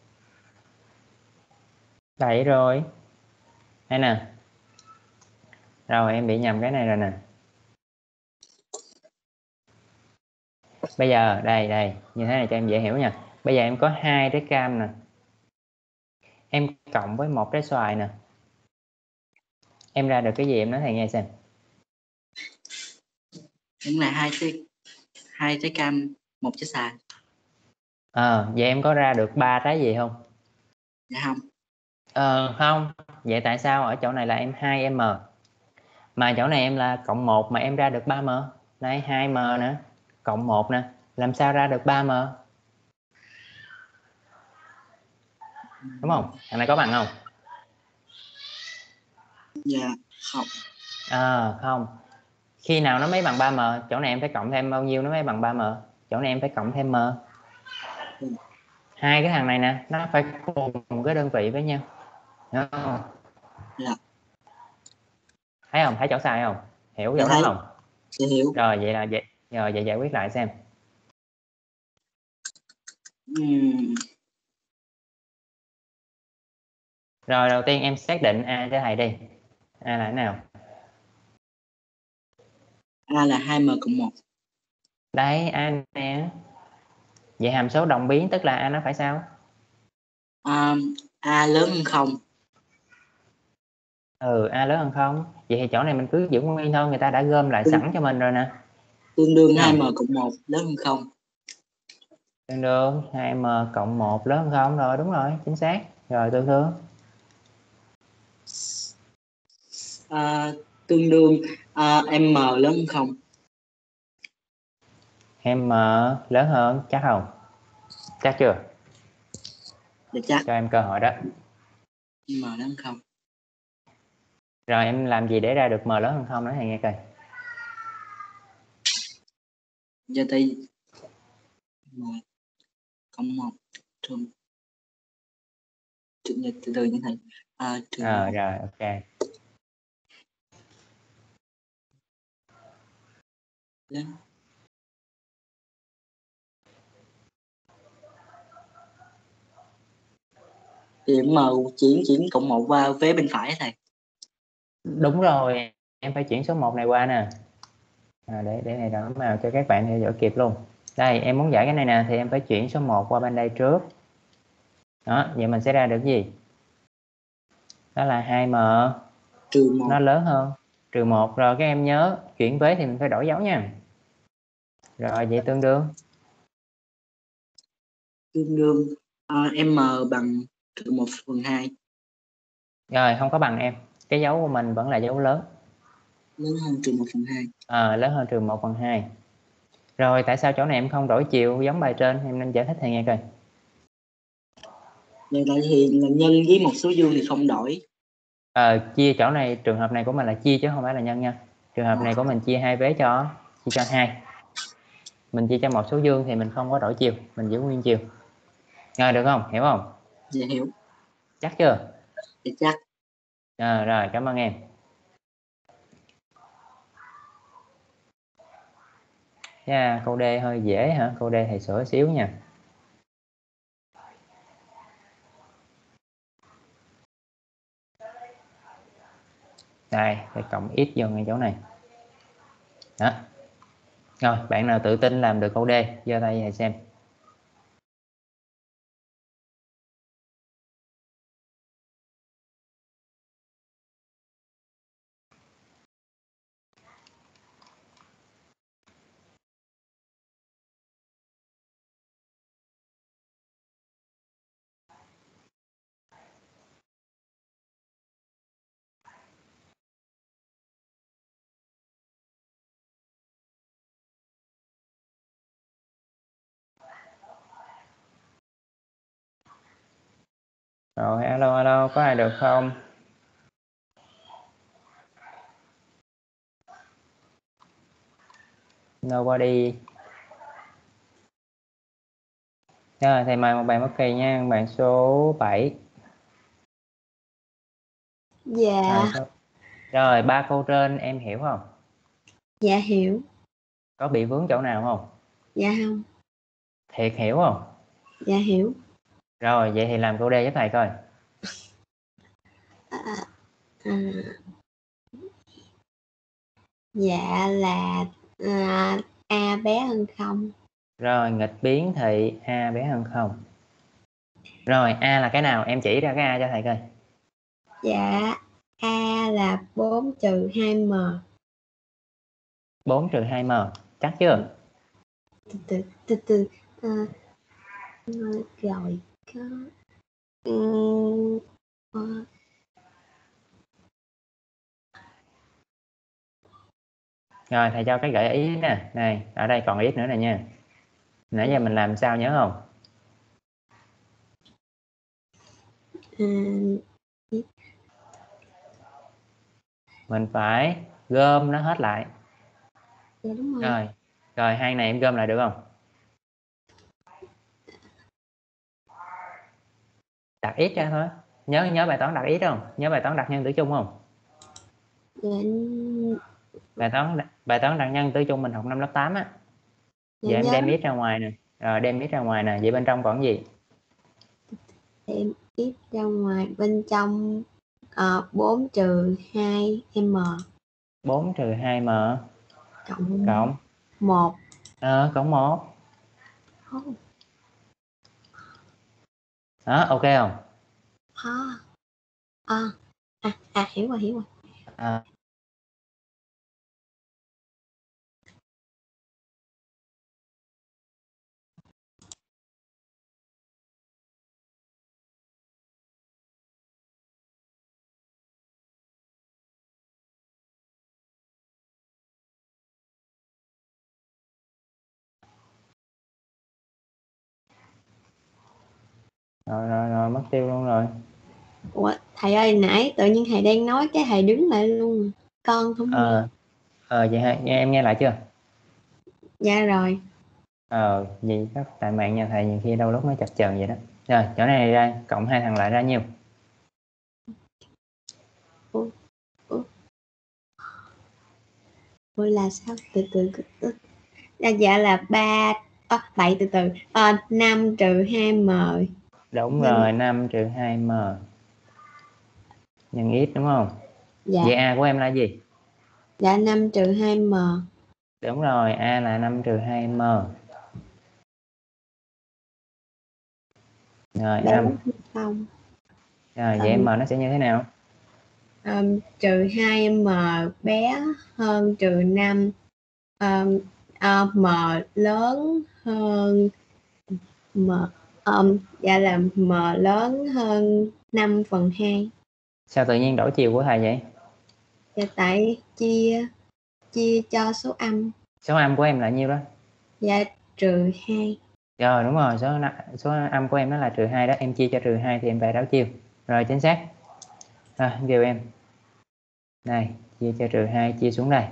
Vậy rồi. Đây nè. Rồi, em bị nhầm cái này rồi nè. Bây giờ, đây, đây. Như thế này cho em dễ hiểu nha. Bây giờ em có hai trái cam nè. Em cộng với một trái xoài nè. Em ra được cái gì em nói thầy nghe xem.
Đúng là hai trái hai trái cam, một trái xoài.
Ờ, vậy em có ra được ba trái gì không?
Dạ không.
Ờ, không. Vậy tại sao ở chỗ này là em hai m, mà chỗ này em là cộng một mà em ra được ba m? Đây, hai m nữa, cộng một nè, làm sao ra được ba m? Đúng không? Thằng này có bằng không?
Dạ không.
À, không. Khi nào nó mới bằng ba m? Chỗ này em phải cộng thêm bao nhiêu nó mới bằng ba m? Chỗ này em phải cộng thêm m.
Ừ.
Hai cái thằng này nè, nó phải cùng cái đơn vị với nhau. Đúng không?
Dạ.
Thấy không? Thấy chỗ sai không? Hiểu
Dạ
chỗ đó
thấy.
không?
Dạ hiểu.
Rồi vậy là vậy, rồi vậy giải quyết lại xem.
Uhm.
Rồi đầu tiên em xác định A cho thầy đi. A là thế nào?
A là hai m cộng một.
Đấy, A nè. Vậy hàm số đồng biến tức là A nó phải sao?
À, A lớn hơn không.
Ừ, A lớn hơn không. Vậy thì chỗ này mình cứ giữ nguyên thôi, người ta đã gom lại sẵn cho mình rồi nè.
Tương đương hai m
Không.
cộng một lớn hơn không.
Tương đương hai m cộng một lớn hơn không. Rồi, đúng rồi, chính xác. Rồi, tương đương.
À, tương đương à, m lớn hơn không.
M lớn hơn, chắc không? Chắc chưa?
Dạ chắc.
Cho em cơ hội đó.
M lớn hơn không.
Rồi em làm gì để ra được M lớn hơn không, nói thầy nghe coi.
Giờ thì m cộng một trừ trừ từ từ như thầy. À, trừ
Ờ,
một.
rồi, ok.
Lớn. Thì m chuyển chuyển cộng một qua vế bên phải thầy.
Đúng rồi, em phải chuyển số một này qua nè. À, để để này đỏ màu cho các bạn theo dõi kịp luôn. Đây, em muốn giải cái này nè thì em phải chuyển số một qua bên đây trước. Đó, vậy mình sẽ ra được gì? Đó là hai m
Trừ một.
nó lớn hơn trừ một. Rồi các em nhớ chuyển vế thì mình phải đổi dấu nha. Rồi vậy tương đương
Tương đương uh, m bằng trừ một phần hai.
rồi, không có bằng em. Cái dấu của mình vẫn là dấu lớn.
Lớn hơn trừ một phần hai.
À, lớn hơn trừ một phần hai. Rồi tại sao chỗ này em không đổi chiều giống bài trên? Em nên giải thích thầy nghe coi.
Vậy tại thì nhân với một số dương thì không đổi.
À, chia chỗ này, trường hợp này của mình là chia chứ không phải là nhân nha. Trường hợp này của mình chia hai vế cho chia cho hai. Mình chia cho một số dương thì mình không có đổi chiều, mình giữ nguyên chiều. Rồi được không? Hiểu không?
Dạ hiểu.
Chắc chưa?
Dạ chắc.
À, rồi, cảm ơn em. Yeah, câu D hơi dễ hả? Câu D thầy sửa xíu nha. Đây, thầy cộng x vô ngay chỗ này. Đó. Rồi, bạn nào tự tin làm được câu D, giơ tay thầy xem. Rồi, alo, alo, có ai được không? Nobody. Rồi, thầy mời một bạn bất kỳ nha, bạn số bảy.
Dạ.
Rồi, số... Rồi, ba câu trên em hiểu không?
Dạ hiểu.
Có bị vướng chỗ nào không?
Dạ không.
Thiệt hiểu không?
Dạ hiểu.
Rồi, vậy thì làm câu D giúp thầy coi.
À, à, dạ là à, A bé hơn không.
Rồi, nghịch biến thì A bé hơn không. Rồi, A là cái nào? Em chỉ ra cái A cho thầy coi.
Dạ, A là bốn trừ hai m.
bốn trừ hai m, chắc chưa?
Từ từ, từ từ. À, rồi, có... Um, uh,
Rồi, thầy cho cái gợi ý nè. Này, ở đây còn ít nữa nè nha. Nãy giờ mình làm sao nhớ không?
uh,
Mình phải gom nó hết lại.
dạ đúng rồi.
Rồi, rồi hai này em gom lại được không? Đặt ít ra thôi. Nhớ nhớ bài toán đặt ít không? Nhớ bài toán đặt nhân tử chung không?
Dạ,
Bài toán bài toán đặt nhân tử chung mình học năm lớp tám á.
dạ
Giờ em
nhớ.
đem ít ra ngoài nè. Rồi đem ít ra ngoài nè, vậy bên trong còn gì?
Em ít ra ngoài, bên trong uh, bốn trừ hai m
bốn trừ hai m
cộng
cộng
một.
ờ, cộng một. Đó, ok không?
À, à, à, à hiểu rồi, hiểu rồi.
À. Rồi, rồi, rồi, mất tiêu luôn rồi.
Ủa, thầy ơi, nãy tự nhiên thầy đang nói cái thầy đứng lại luôn. Con không nghe.
Ờ, ờ vậy hả? Em nghe lại chưa?
Dạ rồi.
Ờ, vì các tại mạng nhà thầy nhiều khi đâu lúc nó chập chờn vậy đó. Rồi, chỗ này ra, cộng hai thằng lại ra nhiêu?
Ủa, ủa. Ủa là sao? Từ từ, từ, từ. À, dạ là ba, à, bảy từ từ. À, năm trừ hai m.
Đúng
Nhân...
rồi, năm trừ hai m. Nhân ít đúng không?
Dạ.
Vậy A của em là gì?
Dạ năm trừ hai m.
Đúng rồi, A là năm trừ hai m. Rồi, năm.
Không.
Rồi, vậy
um,
M nó sẽ như thế nào?
um, trừ hai m bé hơn trừ năm. Um, uh, m lớn hơn m. Um, dạ là m lớn hơn năm phần hai.
Sao tự nhiên đổi chiều của thầy vậy?
Dạ tại chia chia cho số âm.
Số âm của em là nhiêu đó?
Dạ trừ hai.
Rồi đúng rồi, số số âm của em nó là trừ hai đó, em chia cho trừ hai thì em phải đảo chiều. Rồi chính xác. Rồi, em kêu em. Này, chia cho trừ hai chia xuống đây.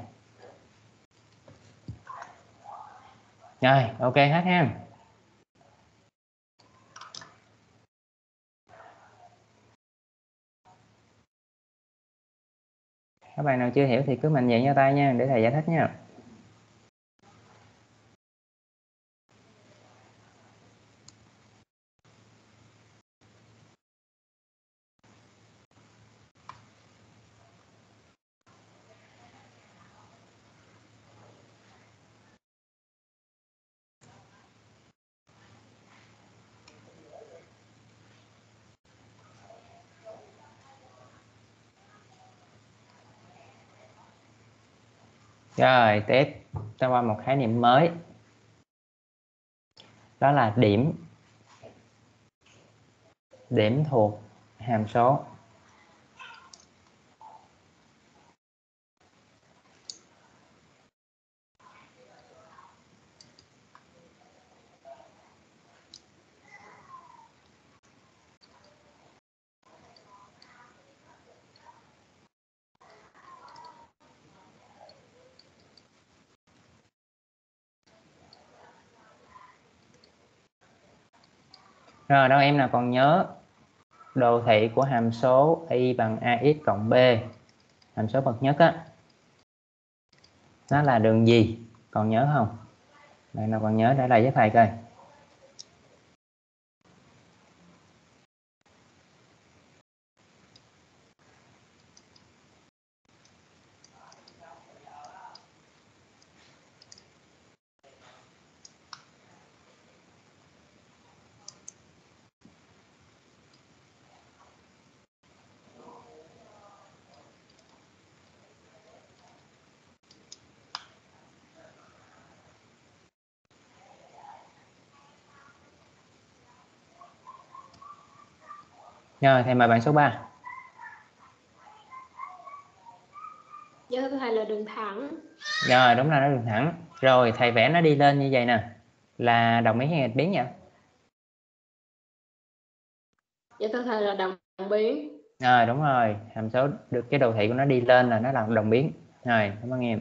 Rồi, ok hết ha. Các bạn nào chưa hiểu thì cứ mạnh dạn giơ tay nha, để thầy giải thích nha. Rồi tiếp, ta qua một khái niệm mới, đó là điểm. Điểm thuộc hàm số. Rồi đâu em nào còn nhớ đồ thị của hàm số y bằng ax cộng b, hàm số bậc nhất á, nó là đường gì? Còn nhớ không? Bạn nào còn nhớ trả lời với thầy coi. Rồi thầy mời bạn số ba.
Dạ thưa thầy là đường thẳng.
Rồi đúng là nó đường thẳng. Rồi thầy vẽ nó đi lên như vậy nè, là đồng biến hay nghịch biến vậy?
Dạ thưa thầy là đồng biến.
Rồi đúng rồi, hàm số được cái đồ thị của nó đi lên là nó là đồng biến. Rồi cảm ơn em.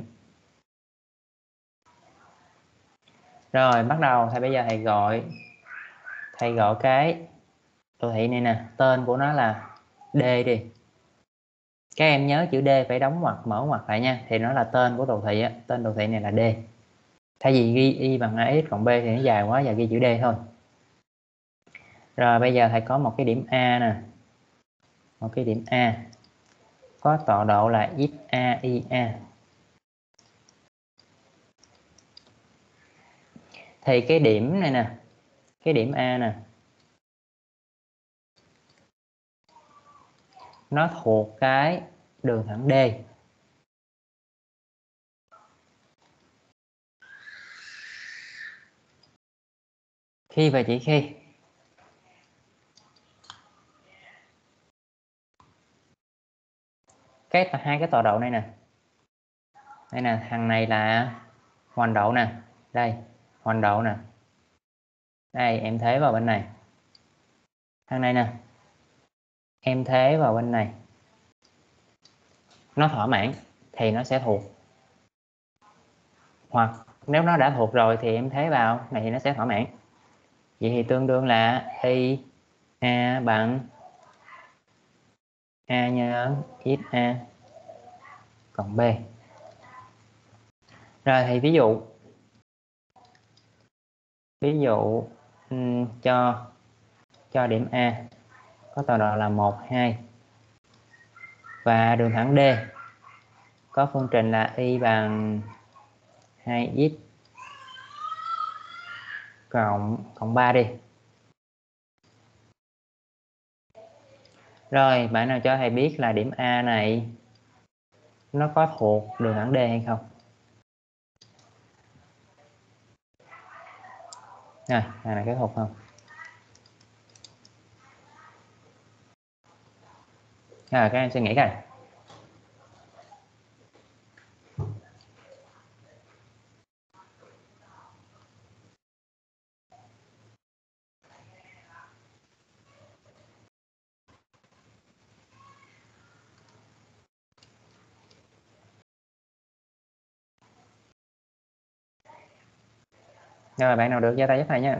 Rồi bắt đầu thầy bây giờ thầy gọi thầy gọi cái đồ thị này nè, tên của nó là D đi. Các em nhớ chữ D phải đóng ngoặc mở ngoặc lại nha, thì nó là tên của đồ thị á, tên đồ thị này là D. Thay vì ghi y bằng ax cộng b thì nó dài quá, giờ ghi chữ D thôi. Rồi bây giờ thầy có một cái điểm A nè, một cái điểm A có tọa độ là xa ia. Thì cái điểm này nè, cái điểm A nè, nó thuộc cái đường thẳng D. Khi và chỉ khi cái hai cái tọa độ này nè, đây nè, thằng này là hoành độ nè, đây hoành độ nè, đây em thế vào bên này, thằng này nè em thế vào bên này, nó thỏa mãn thì nó sẽ thuộc, hoặc nếu nó đã thuộc rồi thì em thế vào này thì nó sẽ thỏa mãn. Vậy thì tương đương là y a bằng a nhân xa cộng b. Rồi thì ví dụ ví dụ um, cho cho điểm A có tọa độ là một, hai và đường thẳng D có phương trình là y bằng hai x cộng cộng ba đi. Rồi bạn nào cho thầy biết là điểm A này nó có thuộc đường thẳng D hay không? Rồi, này là cái thuộc không? Rồi các em suy nghĩ coi. Rồi bạn nào được giơ tay giúp thầy nhé.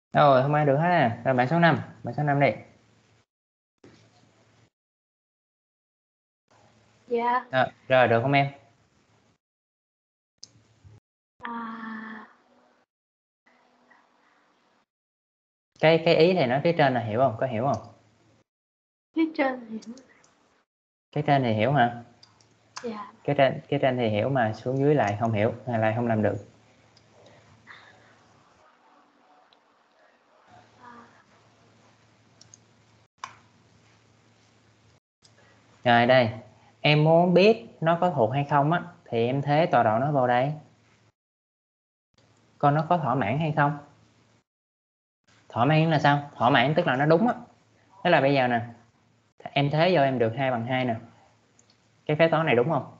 Rồi không ai được hết à. Rồi bạn số năm, bạn số năm đi.
Dạ.
Rồi, rồi được không em?
À,
Cái cái ý thầy nói phía trên là hiểu không? Có hiểu không?
phía trên hiểu.
Cái trên thì hiểu hả?
Dạ.
Cái trên cái trên thì hiểu mà xuống dưới lại không hiểu, hay lại không làm được. Rồi đây, em muốn biết nó có thuộc hay không á thì em thế tọa độ nó vào đây. Coi nó có thỏa mãn hay không. Thỏa mãn là sao? Thỏa mãn tức là nó đúng á. Tức là bây giờ nè, em thế vô em được hai bằng hai nè. Cái phép toán này đúng không?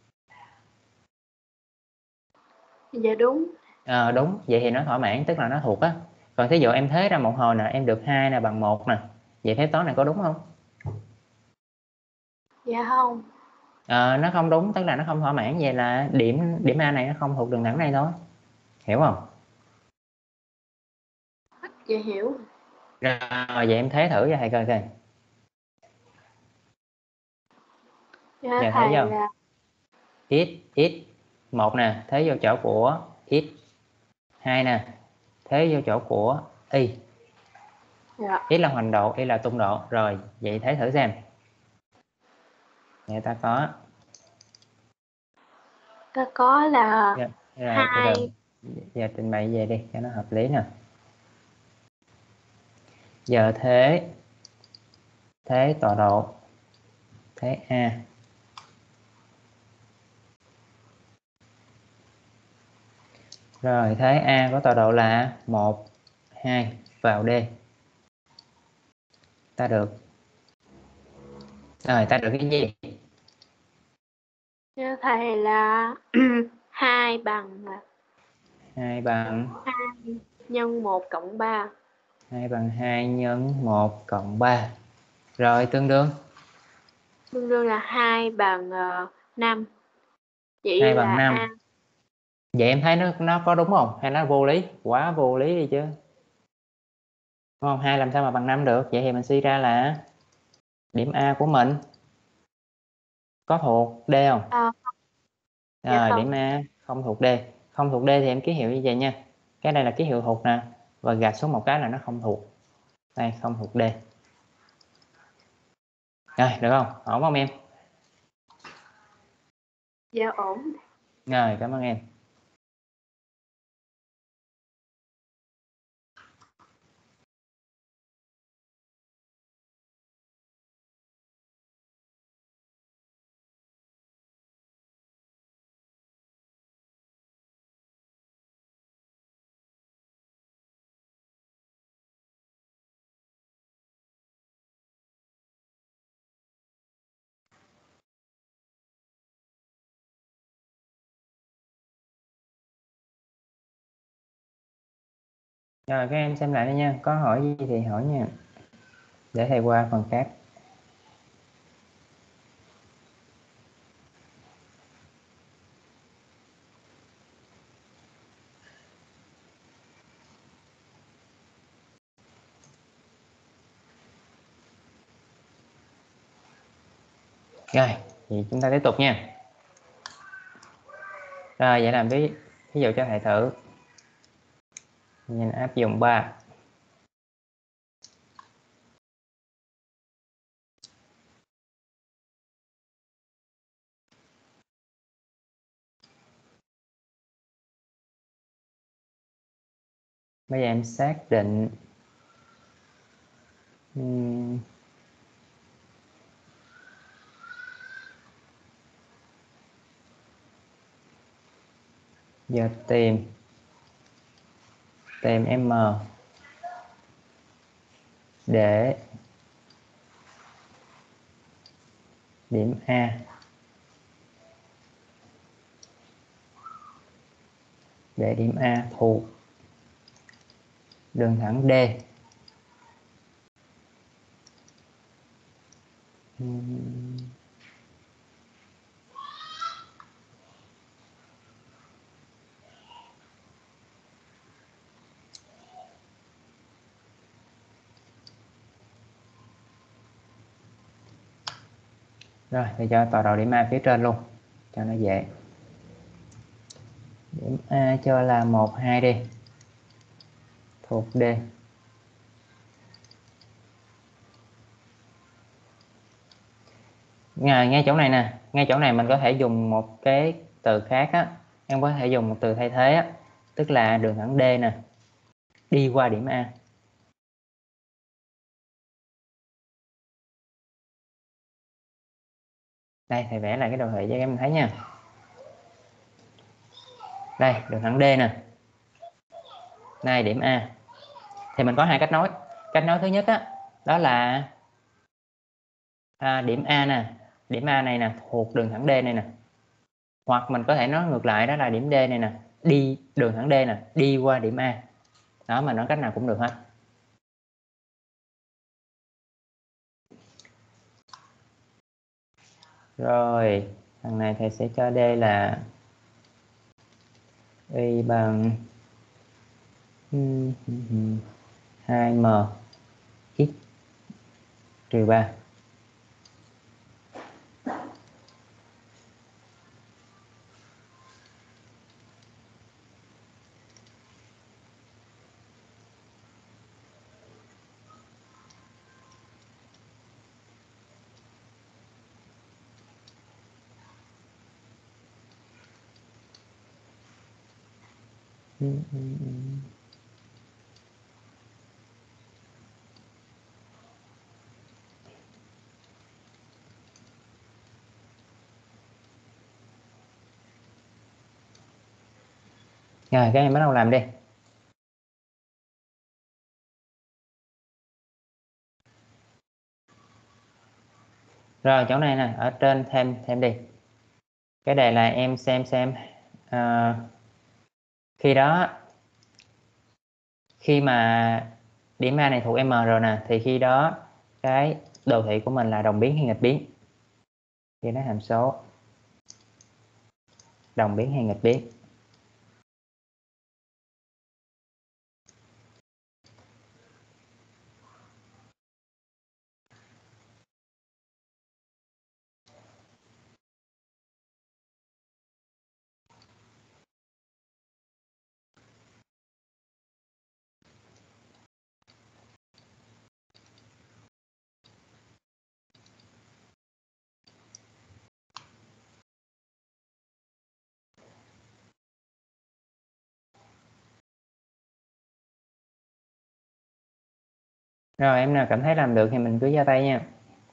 Dạ đúng.
À, đúng, vậy thì nó thỏa mãn tức là nó thuộc á. Còn thí dụ em thế ra một hồi nè, em được hai nè bằng một nè. Vậy phép toán này có đúng không?
Dạ không.
À, nó không đúng tức là nó không thỏa mãn, vậy là điểm điểm A này nó không thuộc đường thẳng này thôi. Hiểu không?
Dạ hiểu.
Rồi vậy em thế thử cho thầy coi coi.
Dạ
Giờ
thầy
thấy không?
là
X x một nè, thế vô chỗ của x. Hai nè, thế vô chỗ của y.
dạ.
X là hoành độ, y là tung độ. Rồi vậy thế thử xem. Người ta có
Ta có là
rồi, rồi từ
hai.
từ giờ trình bày về đi cho nó hợp lý nè. Giờ thế thế tọa độ thế A. Rồi thế A có tọa độ là một, hai vào D. Ta được. Rồi ta được cái gì?
Dạ thầy là hai bằng là
hai bằng
hai nhân một cộng ba.
hai bằng hai nhân một cộng ba. Rồi tương đương
Tương đương là hai bằng uh, năm. Vậy
hai
là
bằng năm.
A.
Vậy em thấy nó nó có đúng không? Hay nó vô lý? Quá vô lý đi chứ. Đúng không? Hai làm sao mà bằng năm được? Vậy thì mình suy ra là điểm A của mình có thuộc D không?
À, dạ
Rồi
không.
điểm A không thuộc D. Không thuộc D thì em ký hiệu như vậy nha. Cái này là ký hiệu thuộc nè. Và gạch xuống một cái là nó không thuộc. Đây không thuộc D. Rồi được không? Ổn không em?
Dạ ổn.
Rồi cảm ơn em. Rồi các em xem lại đây nha. Có hỏi gì thì hỏi nha. Để thầy qua phần khác. Rồi thì chúng ta tiếp tục nha. Rồi vậy làm ví, ví dụ cho thầy thử. Nhìn áp dụng ba. Bây giờ em xác định um, giờ tìm tìm M để điểm A để điểm A thuộc đường thẳng D. Um, Rồi thì cho tọa độ điểm A phía trên luôn cho nó dễ. Điểm A cho là một, hai đi. Thuộc D. Ngay, ngay chỗ này nè, ngay chỗ này mình có thể dùng một cái từ khác á, em có thể dùng một từ thay thế á, tức là đường thẳng D nè, đi qua điểm A. Đây thầy vẽ lại cái đồ thị cho em thấy nha. Đây đường thẳng D nè, này điểm A. Thì mình có hai cách nói. Cách nói thứ nhất á, đó là à, điểm A nè, điểm A này nè thuộc đường thẳng D này nè. Hoặc mình có thể nói ngược lại, đó là điểm D này nè, đi đường thẳng D nè, đi qua điểm A. Đó, mà nói cách nào cũng được hết. Rồi, thằng này thầy sẽ cho D là y bằng hai m x trừ ba. Rồi các em bắt đầu làm đi. Rồi chỗ này nè, ở trên thêm thêm đi. Cái này là em xem xem à, khi đó khi mà điểm A này thuộc M rồi nè, thì khi đó cái đồ thị của mình là đồng biến hay nghịch biến? Thì nó hàm số đồng biến hay nghịch biến? Rồi em nào cảm thấy làm được thì mình cứ giơ tay nha.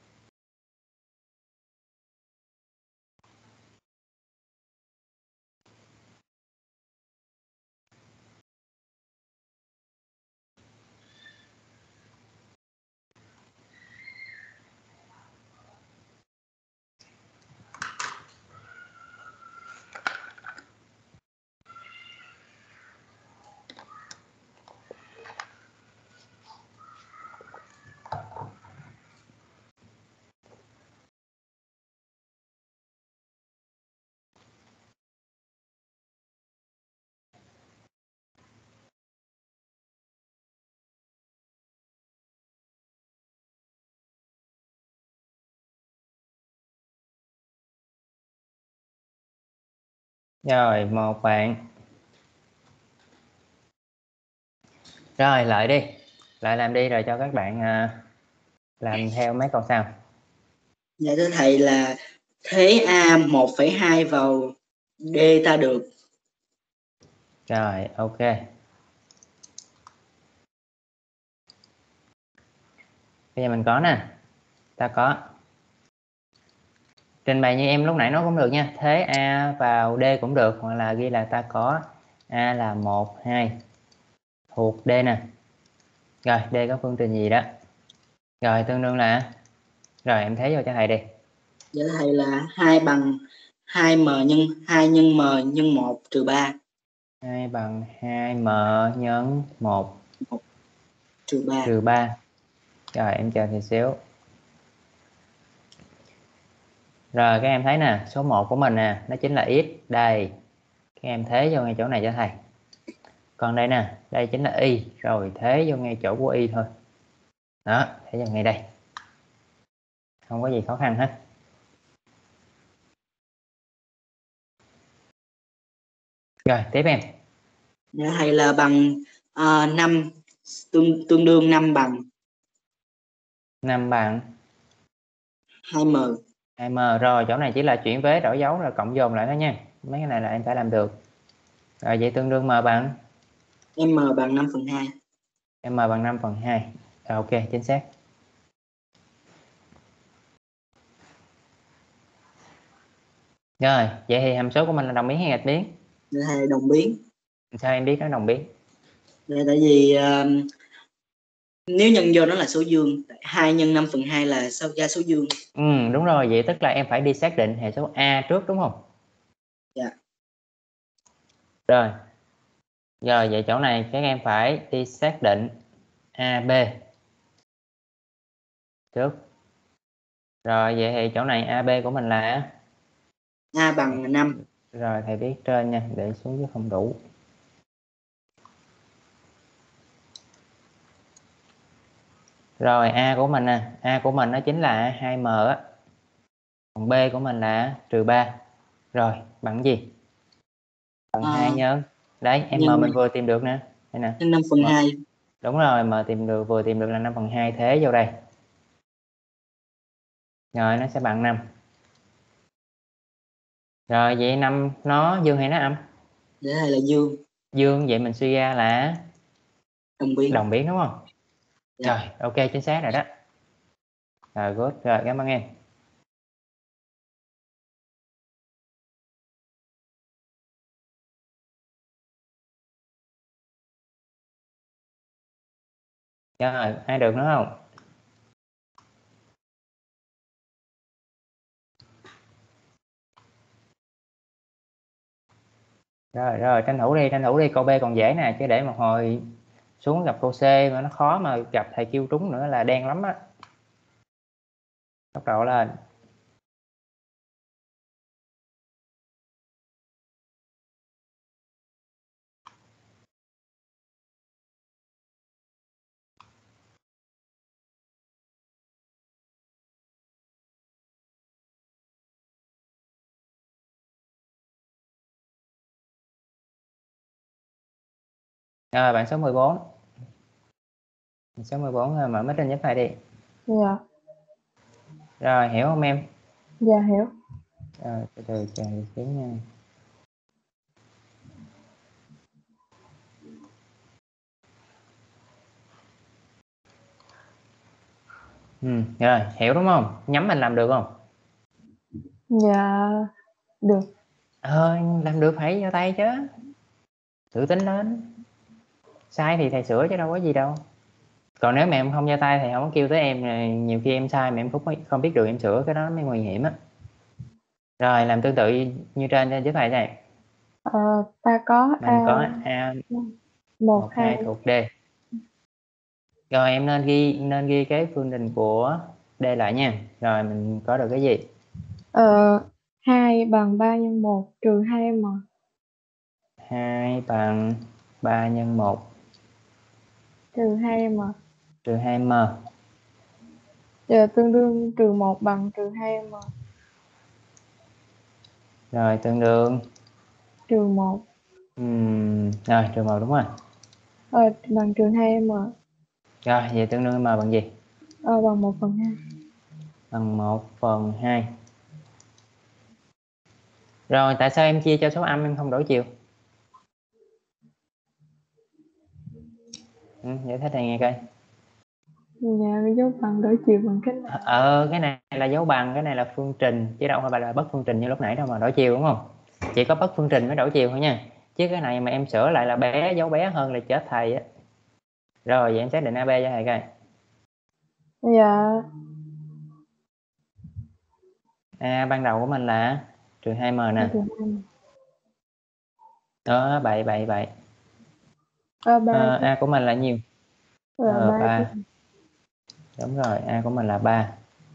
Rồi một bạn. Rồi lại đi, lại làm đi rồi cho các bạn uh, làm theo mấy câu sau.
Dạ thưa thầy là thế A một phẩy hai vào D ta được.
Rồi ok. Bây giờ mình có nè, ta có trình bày như em lúc nãy nói cũng được nha. Thế A vào D cũng được, hoặc là ghi là ta có A là một, hai thuộc D nè. Rồi D có phương trình gì đó. Rồi tương đương là, rồi em thấy vô cho thầy đi.
Dạ thầy là hai bằng hai m nhân hai nhân m nhân một trừ ba.
hai bằng hai m nhân một
trừ ba.
trừ ba. Rồi em chờ thầy xíu. Rồi các em thấy nè, số một của mình nè, nó chính là x. Đây, các em thế vô ngay chỗ này cho thầy. Còn đây nè, đây chính là y. Rồi thế vô ngay chỗ của y thôi. Đó, thế vô ngay đây. Không có gì khó khăn hết. Rồi, tiếp em.
Dạ thầy là bằng uh, năm, tương tương đương năm bằng
năm bằng
hai m.
hai m. Rồi, chỗ này chỉ là chuyển vế đổi dấu rồi cộng dồn lại đó nha. Mấy cái này là em phải làm được. Rồi, vậy tương đương m bằng?
M bằng năm phần hai.
M bằng năm phần hai. Rồi, ok, chính xác. Rồi, vậy thì hàm số của mình là đồng biến hay nghịch biến?
Dạ thầy đồng biến.
Sao em biết nó đồng biến?
Dạ, tại vì uh, nếu nhân vô nó là số dương, hai nhân năm phần hai là sao ra số dương.
Ừ, đúng rồi, vậy tức là em phải đi xác định hệ số A trước đúng không?
Dạ.
Rồi. Rồi, vậy chỗ này các em phải đi xác định a bê trước. Rồi, vậy thì chỗ này a bê của mình là?
A bằng năm.
Rồi, thầy viết trên nha, để xuống chứ không đủ. Rồi, A của mình nè, A của mình nó chính là hai m á. Còn B của mình là trừ ba. Rồi, bằng gì? Bằng
À,
hai nhân. Đấy, M
nhân
mình vừa tìm được nè. Đây nè.
nhân năm phần hai.
Đúng rồi, M tìm được vừa tìm được là năm phần hai, thế vô đây. Rồi, nó sẽ bằng năm. Rồi, vậy năm nó dương hay nó âm?
Dạ thầy là dương.
Dương, vậy mình suy ra là
Đồng biến.
đồng biến đúng không?
Dạ.
Rồi, ok, chính xác rồi đó. Rồi, good. Rồi, cảm ơn em. Rồi, ai được nữa không? Rồi, rồi, tranh thủ đi, tranh thủ đi, câu B còn dễ nè, chứ để một hồi xuống gặp câu C mà nó khó mà gặp thầy kêu trúng nữa là đen lắm á. Tốc độ lên. Rồi, bạn số mười bốn. Bạn số mười bốn mở mic lên giúp thầy đi.
Dạ.
Rồi, hiểu không em?
Dạ hiểu.
Rồi, từ từ chờ tiếng nha. Ừ, rồi, hiểu đúng không? Nhắm mình làm được không?
Dạ được.
Ờ, làm được phải giơ tay chứ. Tự tin lên. Sai thì thầy sửa chứ đâu có gì đâu. Còn nếu mà em không giơ tay thì không có kêu tới em, nhiều khi em sai mà em không, không biết được em sửa, cái đó mới nguy hiểm á. Rồi, làm tương tự như trên cho giúp thầy này.
Ờ, ta có
Mình
A
có A
một
một
hai.
hai thuộc D. Rồi em nên ghi nên ghi cái phương trình của D lại nha. Rồi mình có được cái gì?
Ờ, hai bằng ba nhân một trừ hai m.
hai bằng ba nhân một
Trừ hai m.
trừ hai m.
Giờ tương đương trừ một bằng trừ hai m.
Rồi tương đương
Trừ một.
Uhm, rồi trừ một đúng rồi.
Ờ, bằng trừ hai m.
Rồi vậy tương đương m bằng gì?
Ờ, bằng một phần hai.
Bằng một phần hai. Rồi tại sao em chia cho số âm em không đổi chiều? Ừ, giải thích này nghe coi.
Dạ, cái dấu bằng đổi chiều bằng cái này.
Ờ, cái này là dấu bằng, cái này là phương trình, chứ đâu phải là bất phương trình như lúc nãy đâu mà đổi chiều đúng không? Chỉ có bất phương trình mới đổi chiều thôi nha. Chứ cái này mà em sửa lại là bé, dấu bé hơn là chết thầy á. Rồi vậy em xác định a bê cho thầy coi.
Dạ.
A ban đầu của mình là trừ hai m nè.
Trừ hai m.
Đó, bậy bậy bậy.
Ờ, ba.
À, A của mình là nhiêu?
Là
Ờ,
ba.
ba. Đúng rồi, A của mình là ba.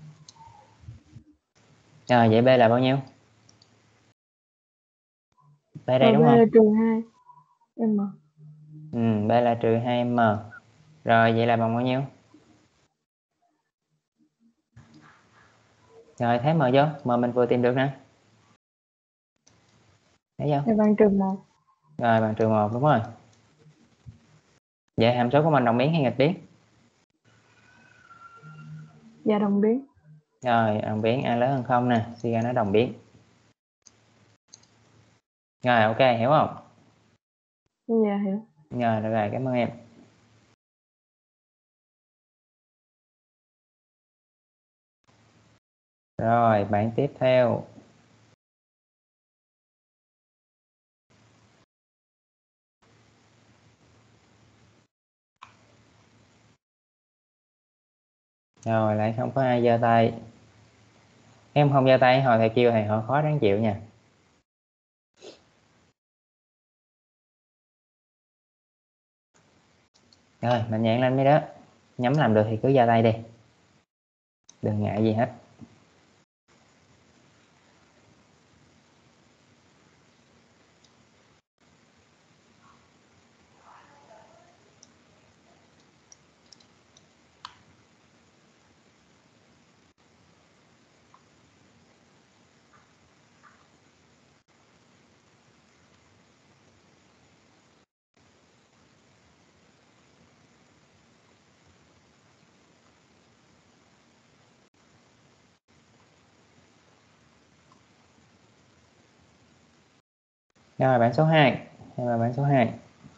Rồi vậy B là bao nhiêu? B đây
Ờ,
đúng
B
không?
là trừ hai m.
Ừ, B là trừ hai m. Rồi vậy là bằng bao nhiêu? Rồi thấy M vô, M mình vừa tìm được nè. Thấy chưa?
Là bằng trừ một.
Rồi bằng trừ một đúng rồi. Vậy hàm số của mình đồng biến hay nghịch biến?
Dạ đồng biến.
Rồi đồng biến, a lớn hơn không nè, suy ra nó đồng biến. Rồi ok, hiểu không?
Dạ hiểu.
Rồi được rồi, cảm ơn em. Rồi bạn tiếp theo. Rồi lại không có ai giơ tay. Em không giơ tay hồi thầy kêu thầy họ khó đáng chịu nha. Rồi mạnh dạn lên mấy đó. Nhắm làm được thì cứ giơ tay đi, đừng ngại gì hết. Rồi bạn số hai. Đây là bạn số hai.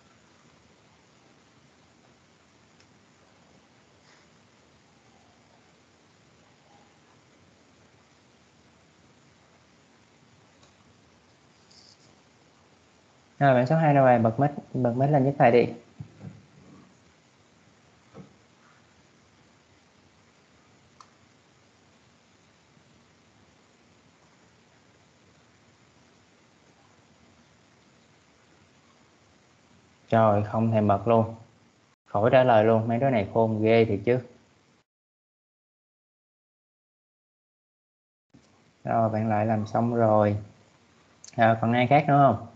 Rồi bạn số hai đâu rồi? Bật mic, bật mic lên giúp thầy đi. Trời, không thèm bật luôn. Khỏi trả lời luôn, mấy đứa này khôn ghê thiệt chứ. Rồi bạn lại làm xong rồi. Rồi còn ai khác nữa không?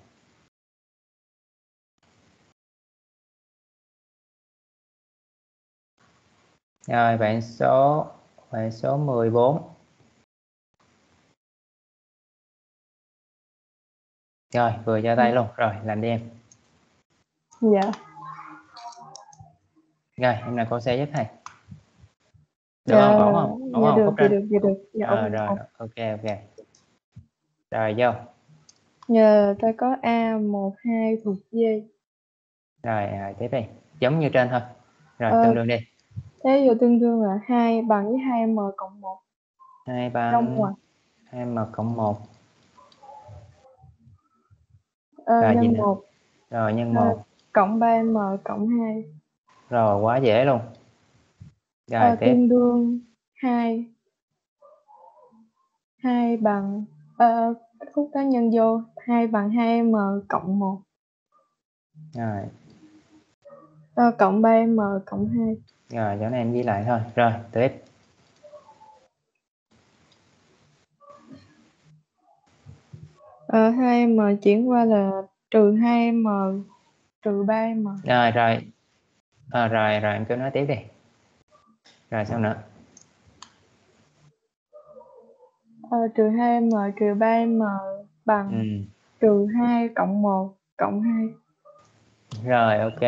Rồi bạn số bạn số mười bốn. Rồi vừa cho tay luôn. Rồi làm đi em.
Dạ.
Rồi em là cô xe giúp thầy. Được
Dạ,
không? Ổn không? Ổn
dạ
không?
được,
Phúc
dạ
Trinh?
được, dạ được. Dạ
Ờ,
ổn,
rồi
ổn.
ok ok. Rồi vô.
Dạ ta có A một hai thuộc D.
Rồi à, tiếp đi. Giống như trên thôi. Rồi
Ờ,
tương đương đi.
thế giờ tương đương là hai bằng với hai m cộng một.
hai
Đông
bằng
ngoài.
hai m cộng một.
Ờ,
Rồi gì
nhân
nữa?
một.
Rồi nhân
Ờ,
một.
cộng ba m cộng hai.
Rồi quá dễ luôn. Rồi
Ờ,
tiếp.
tương đương hai. hai bằng ờ, Phúc có nhân vô hai bằng hai m cộng một.
Rồi.
Ờ, cộng ba m cộng hai.
Rồi chỗ này em ghi lại thôi. Rồi tiếp.
Ờ, hai m chuyển qua là trừ hai m trừ ba m.
Rồi rồi. À, rồi rồi em cứ nói tiếp đi. Rồi sao nữa?
Ờ, trừ hai m trừ ba m bằng
Ừ.
trừ hai cộng một cộng hai.
Rồi ok.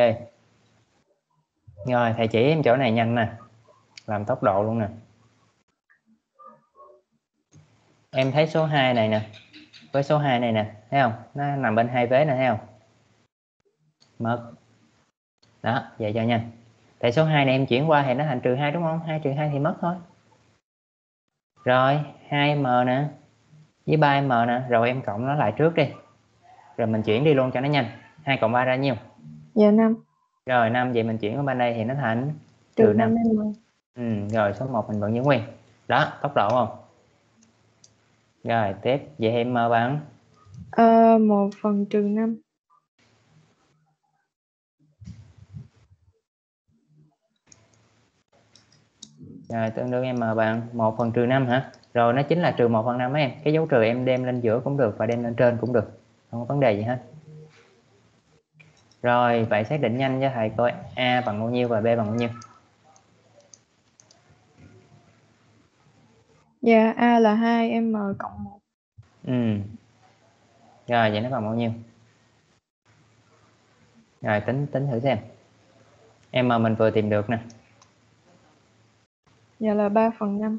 Rồi thầy chỉ em chỗ này nhanh nè. Làm tốc độ luôn nè. Em thấy số hai này nè. Với số hai này nè. Thấy không? Nó nằm bên hai vế nè, thấy không? Mất. Đó, vậy cho nhanh. Tại số hai này em chuyển qua thì nó thành trừ hai đúng không? hai trừ hai thì mất thôi. Rồi, hai m nè. Với ba m nè. Rồi em cộng nó lại trước đi. Rồi mình chuyển đi luôn cho nó nhanh. hai cộng ba ra nhiêu?
Dạ năm.
Rồi năm, vậy mình chuyển qua bên đây thì nó thành
Trừ
trừ năm.
năm m.
Ừ, rồi số một mình vẫn giữ nguyên. Đó, tốc độ không? Rồi tiếp, vậy thì m bằng
Ờ, một phần trừ năm.
rồi tương đương m bằng một phần trừ năm hả? Rồi nó chính là trừ một phần năm em. Cái dấu trừ em đem lên giữa cũng được và đem lên trên cũng được. Không có vấn đề gì hết. Rồi, vậy xác định nhanh cho thầy coi A bằng bao nhiêu và B bằng bao nhiêu.
Dạ, A là hai m cộng một.
Ừ. Rồi, vậy nó bằng bao nhiêu? Rồi tính tính thử xem. M mình vừa tìm được nè.
Dạ là ba phần năm.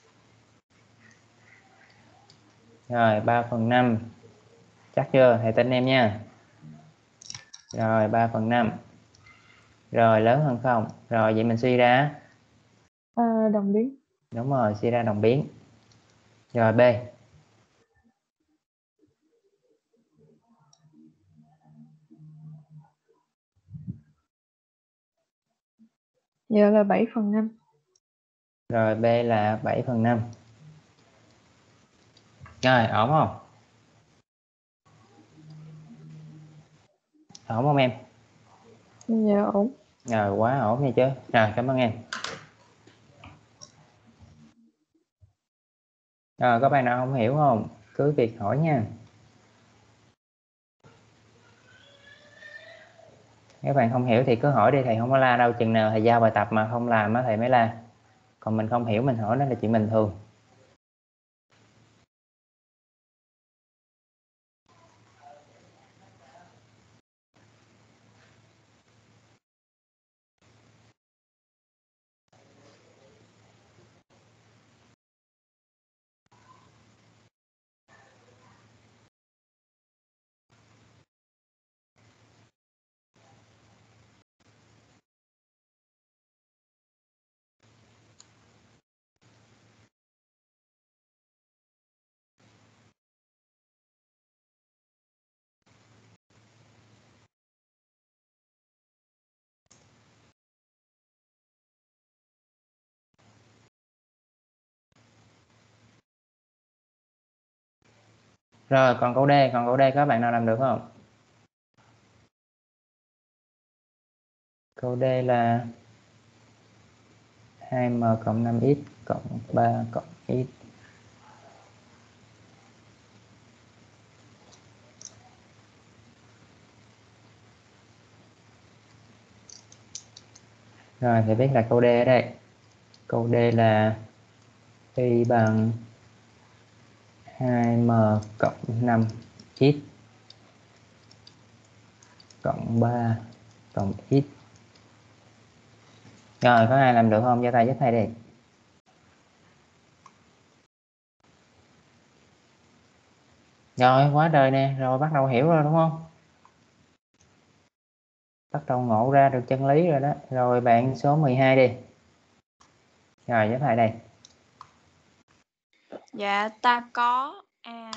Rồi ba phần năm. Chắc chưa? Thầy tính em nha. Rồi ba phần năm. Rồi lớn hơn không? Rồi vậy mình suy ra
À, đồng biến.
đúng rồi, suy ra đồng biến. Rồi B.
Dạ là bảy phần năm.
Rồi B là bảy phần năm. Rồi ổn không? Ổn không em?
Dạ ổn.
Rồi quá ổn nha chứ. Rồi cảm ơn em. Rồi có bạn nào không hiểu không? Cứ việc hỏi nha. Các bạn không hiểu thì cứ hỏi đi, thầy không có la đâu. Chừng nào thầy giao bài tập mà không làm á thầy mới la. Còn mình không hiểu mình hỏi nó là chuyện bình thường. Rồi còn câu D, còn câu D các bạn nào làm được không? Câu D là hai m cộng năm x cộng ba cộng x. Rồi thì biết là câu D ở đây. Câu D là y bằng hai m cộng năm x cộng ba cộng x. Rồi có ai làm được không? Giơ tay giúp thầy đi. Rồi quá trời nè, rồi bắt đầu hiểu rồi đúng không? Bắt đầu ngộ ra được chân lý rồi đó. Rồi bạn số mười hai đi. Rồi giúp thầy đây.
Dạ ta có A.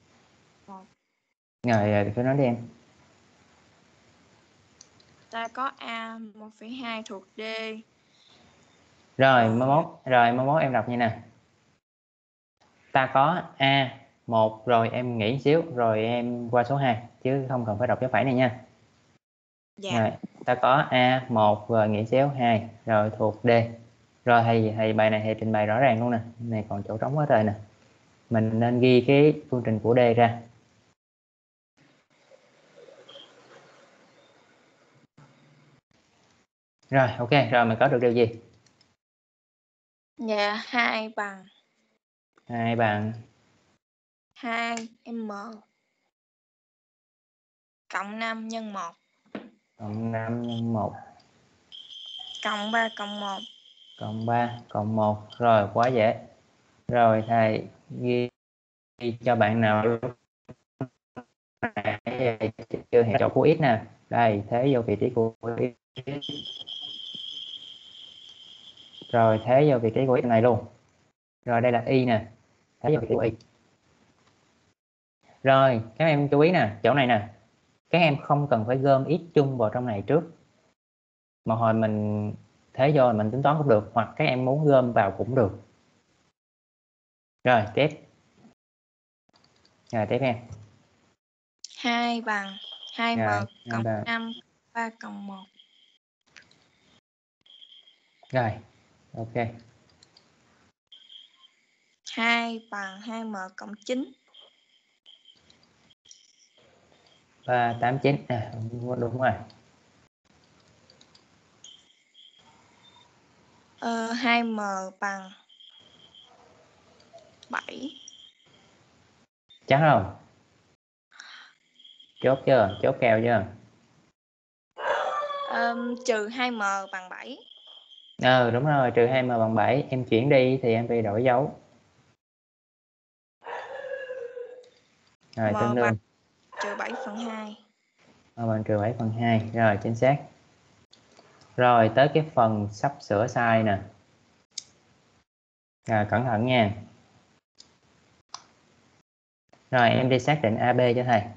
Rồi, rồi cứ nói đi em.
Ta có A một phẩy hai thuộc D.
Rồi mai mốt, rồi mai mốt em đọc như nè. Ta có A một rồi em nghỉ xíu rồi em qua số hai chứ không cần phải đọc dấu phẩy này nha.
Dạ.
Rồi, ta có A một rồi nghỉ xíu hai rồi thuộc D. Rồi thầy thầy bài này thầy trình bày rõ ràng luôn nè. Này còn chỗ trống quá trời nè. Mình nên ghi cái phương trình của D ra. Rồi ok, rồi mình có được điều gì?
Dạ hai bằng
Hai bằng
hai m cộng năm nhân một
cộng năm nhân một
cộng ba cộng một
cộng ba cộng một. Rồi quá dễ. Rồi thầy ghi, ghi cho bạn nào chưa hiểu chỗ của x nè. Đây thế vô vị trí của x. Rồi thế vô vị trí của x này luôn. Rồi đây là y nè. Thế vô vị trí của y. Rồi các em chú ý nè, chỗ này nè. Các em không cần phải gom x chung vào trong này trước. Một hồi mình thế vô mình tính toán cũng được, hoặc các em muốn gom vào cũng được. Rồi tiếp. Rồi tiếp em.
hai bằng hai m
Rồi,
cộng
ba.
năm ba cộng một.
Rồi ok.
hai bằng hai m cộng chín.
ba tám chín. À, đúng rồi.
Ờ, hai m bằng bảy.
Chắc không? Chốt chưa? Chốt kèo chưa?
um, trừ hai m bằng bảy.
Ờ đúng rồi, trừ hai m bằng bảy. Em chuyển đi thì em phải đổi dấu. Rồi
M
tương
bằng
đương
trừ bảy phần hai.
M bằng trừ bảy phần hai. Rồi chính xác. Rồi tới cái phần sắp sửa sai nè. Rồi cẩn thận nha. Rồi em đi xác định a bê cho thầy.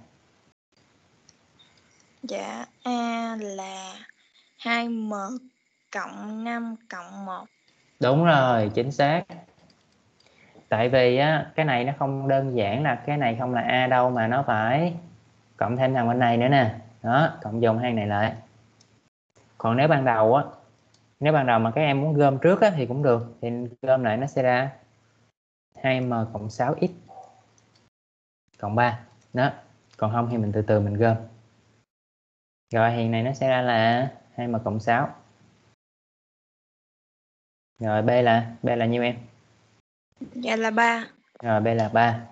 Dạ, A là hai m cộng năm cộng một.
Đúng rồi, chính xác. Tại vì á, cái này nó không đơn giản là cái này không là A đâu, mà nó phải cộng thêm thằng bên này nữa nè. Đó, cộng dồn hai này lại. Còn nếu ban đầu á, nếu ban đầu mà các em muốn gom trước á, thì cũng được. Thì gom lại nó sẽ ra hai m cộng sáu x cộng ba. Đó, còn không thì mình từ từ mình gom. Rồi hiện này nó sẽ ra là hai m cộng sáu. Rồi B là B là nhiêu em?
Dạ là ba.
Rồi B là ba.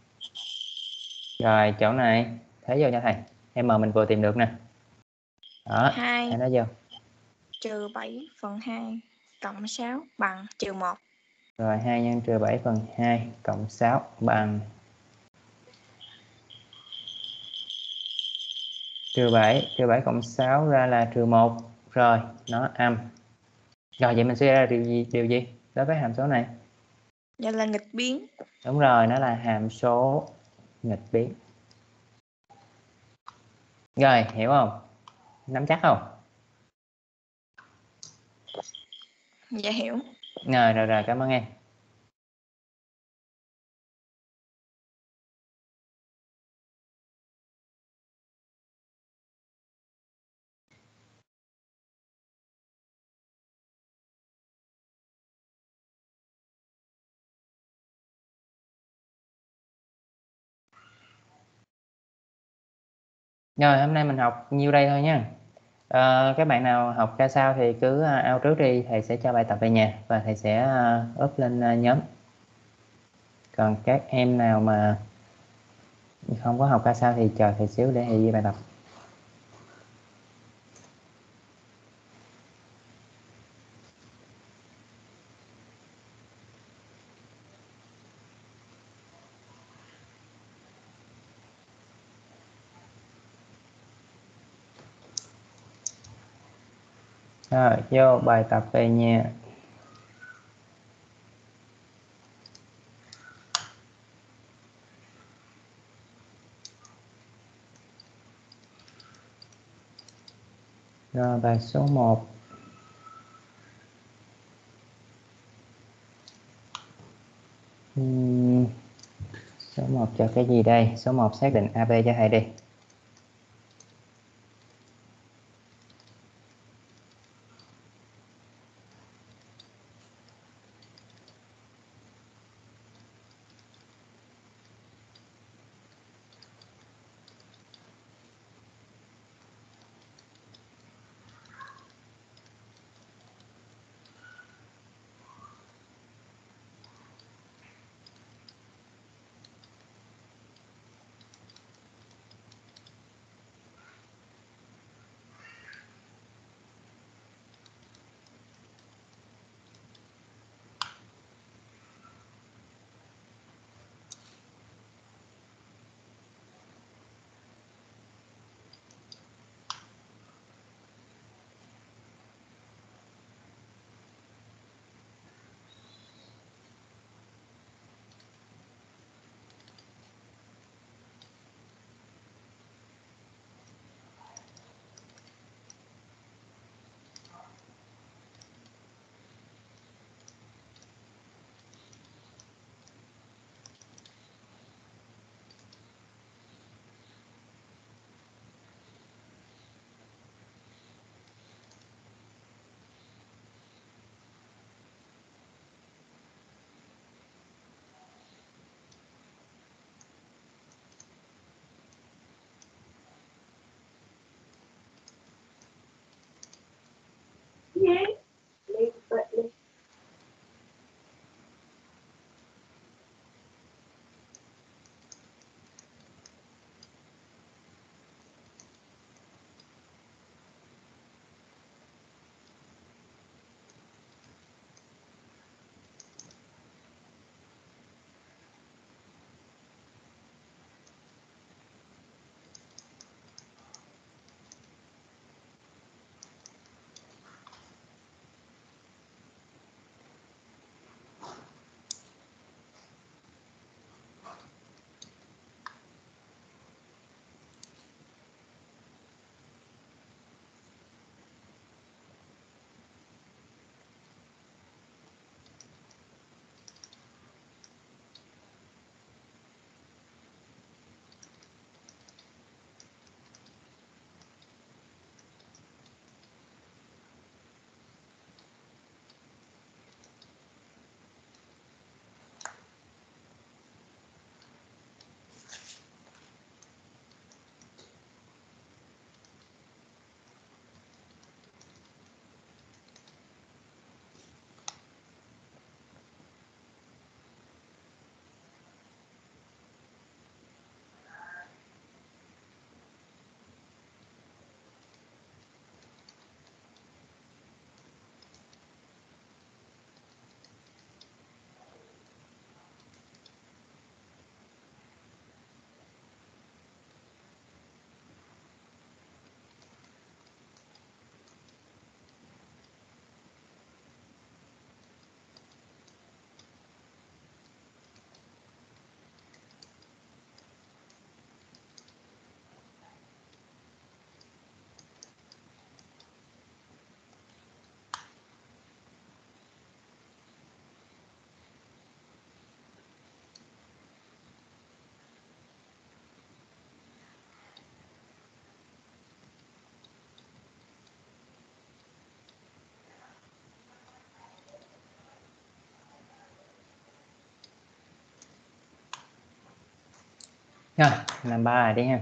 Rồi chỗ này thế vô cho thầy. M mình vừa tìm được nè. Đó,
hai
thế nó vô.
trừ bảy phần hai cộng sáu bằng trừ một.
Rồi hai nhân trừ bảy phần hai cộng sáu bằng trừ bảy. Trừ bảy cộng sáu ra là trừ một. Rồi nó âm. Rồi vậy mình suy ra điều gì? Điều gì đối với hàm số này?
Dạ là nghịch biến.
Đúng rồi, nó là hàm số nghịch biến. Rồi hiểu không? Nắm chắc không?
Dạ hiểu.
Rồi rồi rồi, cảm ơn em. Rồi hôm nay mình học nhiêu đây thôi nha. À, các bạn nào học ra sao thì cứ out trước đi, thầy sẽ cho bài tập về nhà và thầy sẽ up lên nhóm. Còn các em nào mà không có học ra sao thì chờ thầy xíu để thầy ghi bài tập. Rồi vô bài tập về nhà. Rồi bài số một. Uhm, số một cho cái gì đây? Số một xác định a bê cho thầy đi. Rồi, làm ba bài đi ha.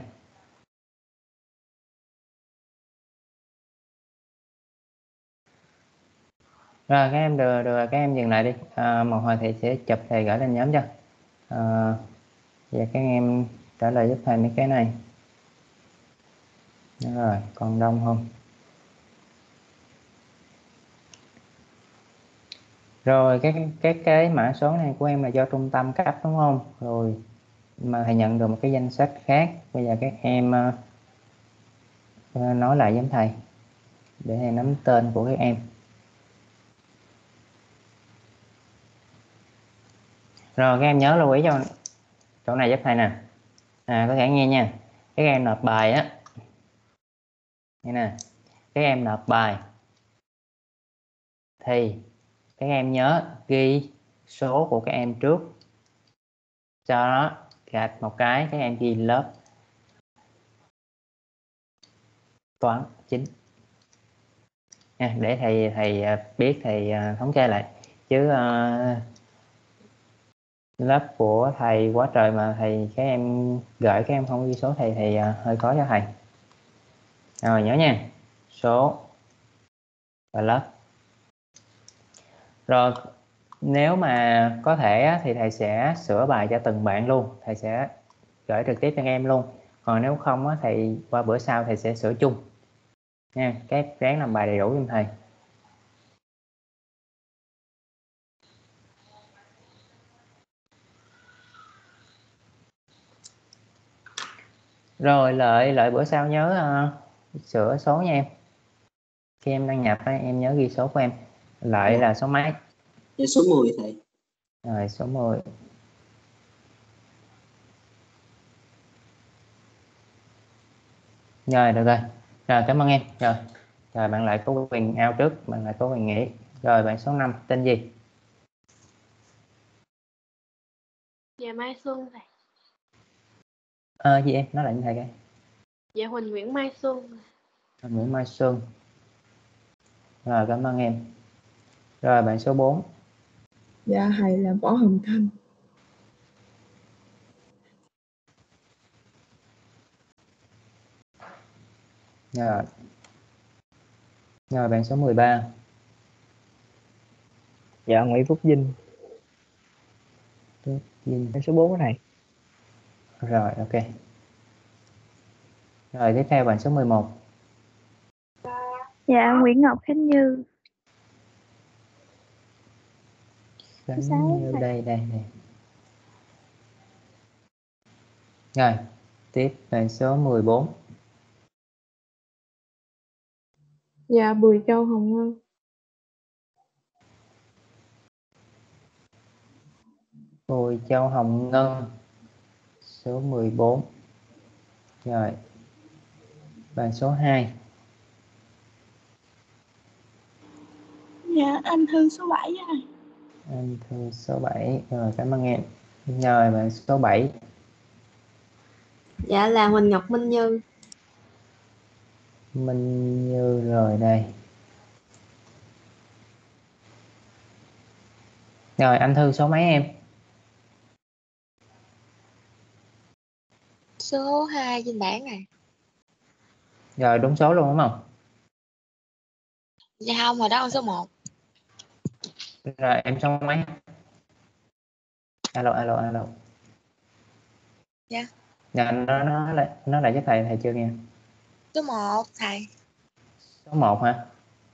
Rồi các em được, được các em dừng lại đi. À, một hồi thầy sẽ chụp thầy gửi lên nhóm cho. À, và các em trả lời giúp thầy mấy cái này. Đúng rồi, còn đông không? Rồi cái cái cái mã số này của em là do trung tâm cấp đúng không? Rồi mà thầy nhận được một cái danh sách khác. Bây giờ các em uh, nói lại với thầy để thầy nắm tên của các em. Rồi các em nhớ lưu ý cho chỗ này giúp thầy nè. À, có thể nghe nha. Các em nộp bài á. Nghe nè. Các em nộp bài thì các em nhớ ghi số của các em trước. Sau đó gạch một cái các em ghi lớp toán chính. Nha, để thầy thầy biết thầy thống kê lại chứ uh, lớp của thầy quá trời mà thầy các em gửi các em không ghi số thầy thì uh, hơi khó cho thầy. Rồi nhớ nha, số và lớp. Rồi nếu mà có thể thì thầy sẽ sửa bài cho từng bạn luôn, thầy sẽ gửi trực tiếp cho các em luôn. Còn nếu không thì qua bữa sau thầy sẽ sửa chung nha. Các ráng làm bài đầy đủ giùm thầy. Rồi lợi lợi bữa sau nhớ uh, sửa số nha em. Khi em đăng nhập em nhớ ghi số của em. Lợi là số mấy?
Dạ, số mười thầy.
Rồi số mười. Rồi được rồi. Rồi cảm ơn em. Rồi. Rồi bạn lại có quyền out trước, bạn lại có quyền nghỉ. Rồi bạn số năm tên gì?
Dạ Mai Xuân thầy.
Ờ à, gì em? Nói lại như thầy coi.
Dạ Huỳnh Nguyễn Mai Xuân.
Huỳnh Nguyễn Mai Xuân. Rồi cảm ơn em. Rồi bạn số bốn.
Dạ thầy là Võ Hồng Thanh.
Rồi. Rồi bạn số mười ba.
Dạ Nguyễn Phúc Vinh.
Phúc Vinh.
Cái số bốn này.
Rồi ok. Rồi tiếp theo bạn số mười một.
Dạ Nguyễn Ngọc Khánh Như.
Khánh Như đây đây đây. Rồi tiếp bạn số mười bốn.
Dạ Bùi Châu Hồng Ngân.
Bùi Châu Hồng Ngân. Số mười bốn. Rồi. Bạn số hai.
Dạ anh Thư số bảy rồi.
Anh Thư số bảy. Rồi cảm ơn em. Rồi bạn số bảy.
Dạ là Huỳnh Ngọc Minh Như.
Minh Như rồi đây. Rồi anh Thư số mấy em?
Số hai trên bảng này.
Rồi đúng số luôn đúng không?
Dạ không, hồi đó con số một.
Rồi em số mấy? Alo alo alo.
Dạ.
Dạ nó nó lại nó lại với thầy thầy chưa nghe.
Số một thầy.
Số một hả?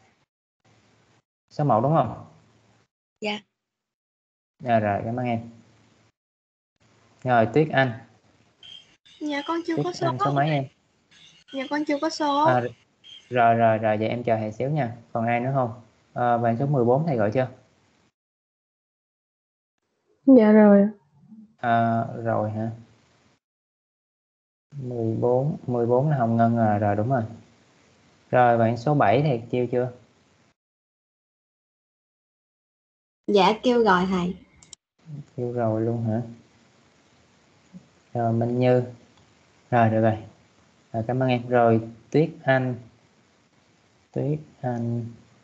Số một đúng không?
Dạ.
Rồi rồi cảm ơn em. Rồi Tuyết Anh.
Dạ con chưa
Tuyết
có số.
Anh số mấy em?
Dạ con chưa có số.
À, rồi rồi rồi vậy em chờ thầy xíu nha. Còn ai nữa không? À, bạn số mười bốn thầy gọi chưa?
Dạ rồi.
À, rồi hả? mười bốn, mười bốn là Hồng Ngân à, rồi đúng rồi. Rồi bạn số bảy thì kêu chưa?
Dạ kêu gọi thầy.
Kêu rồi luôn hả? Rồi Minh Như. Rồi được rồi. À, cảm ơn em. Rồi Tuyết Anh. Tuyết Anh.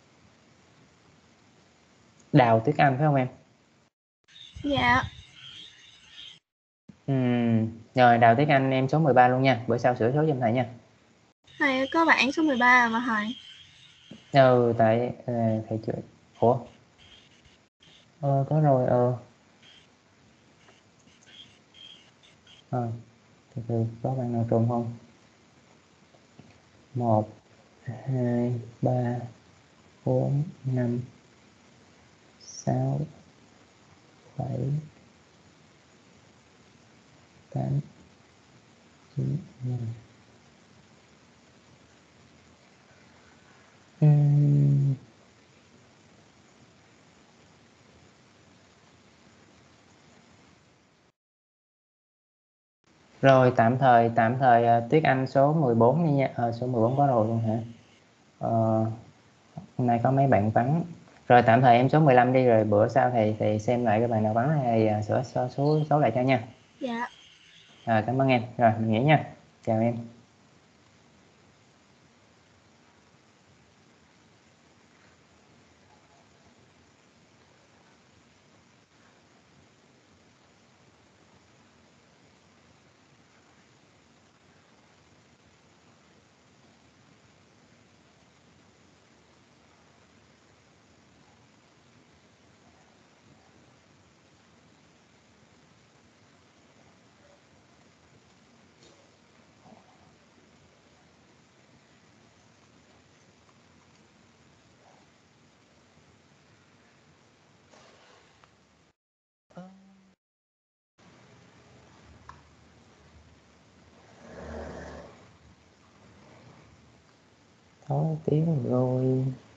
Đào Tuyết Anh phải không em?
Dạ.
Uhm, Rồi đào tiếng Anh em số mười ba luôn nha, bữa sau sửa số giùm thầy nha.
Thầy có bạn số mười ba mà thầy.
Ừ, tại uh, thầy chưa. Ủa? Ờ, có rồi, ờ. Rồi, từ từ, có bạn nào trùng không? Một, hai, ba, bốn, năm, sáu, bảy, tám, chín, mười. Uhm. Rồi tạm thời tạm thời uh, Tuyết Anh số mười bốn đi nha. À, số mười bốn có rồi luôn hả? Ờ, hôm nay có mấy bạn vắng. Rồi tạm thời em số mười lăm đi, rồi bữa sau thì thì xem lại các bạn nào vắng thì uh, sửa số, số số lại cho nha.
Dạ.
Rồi cảm ơn em. Rồi mình nghỉ nha. Chào em. sáu tiếng rồi.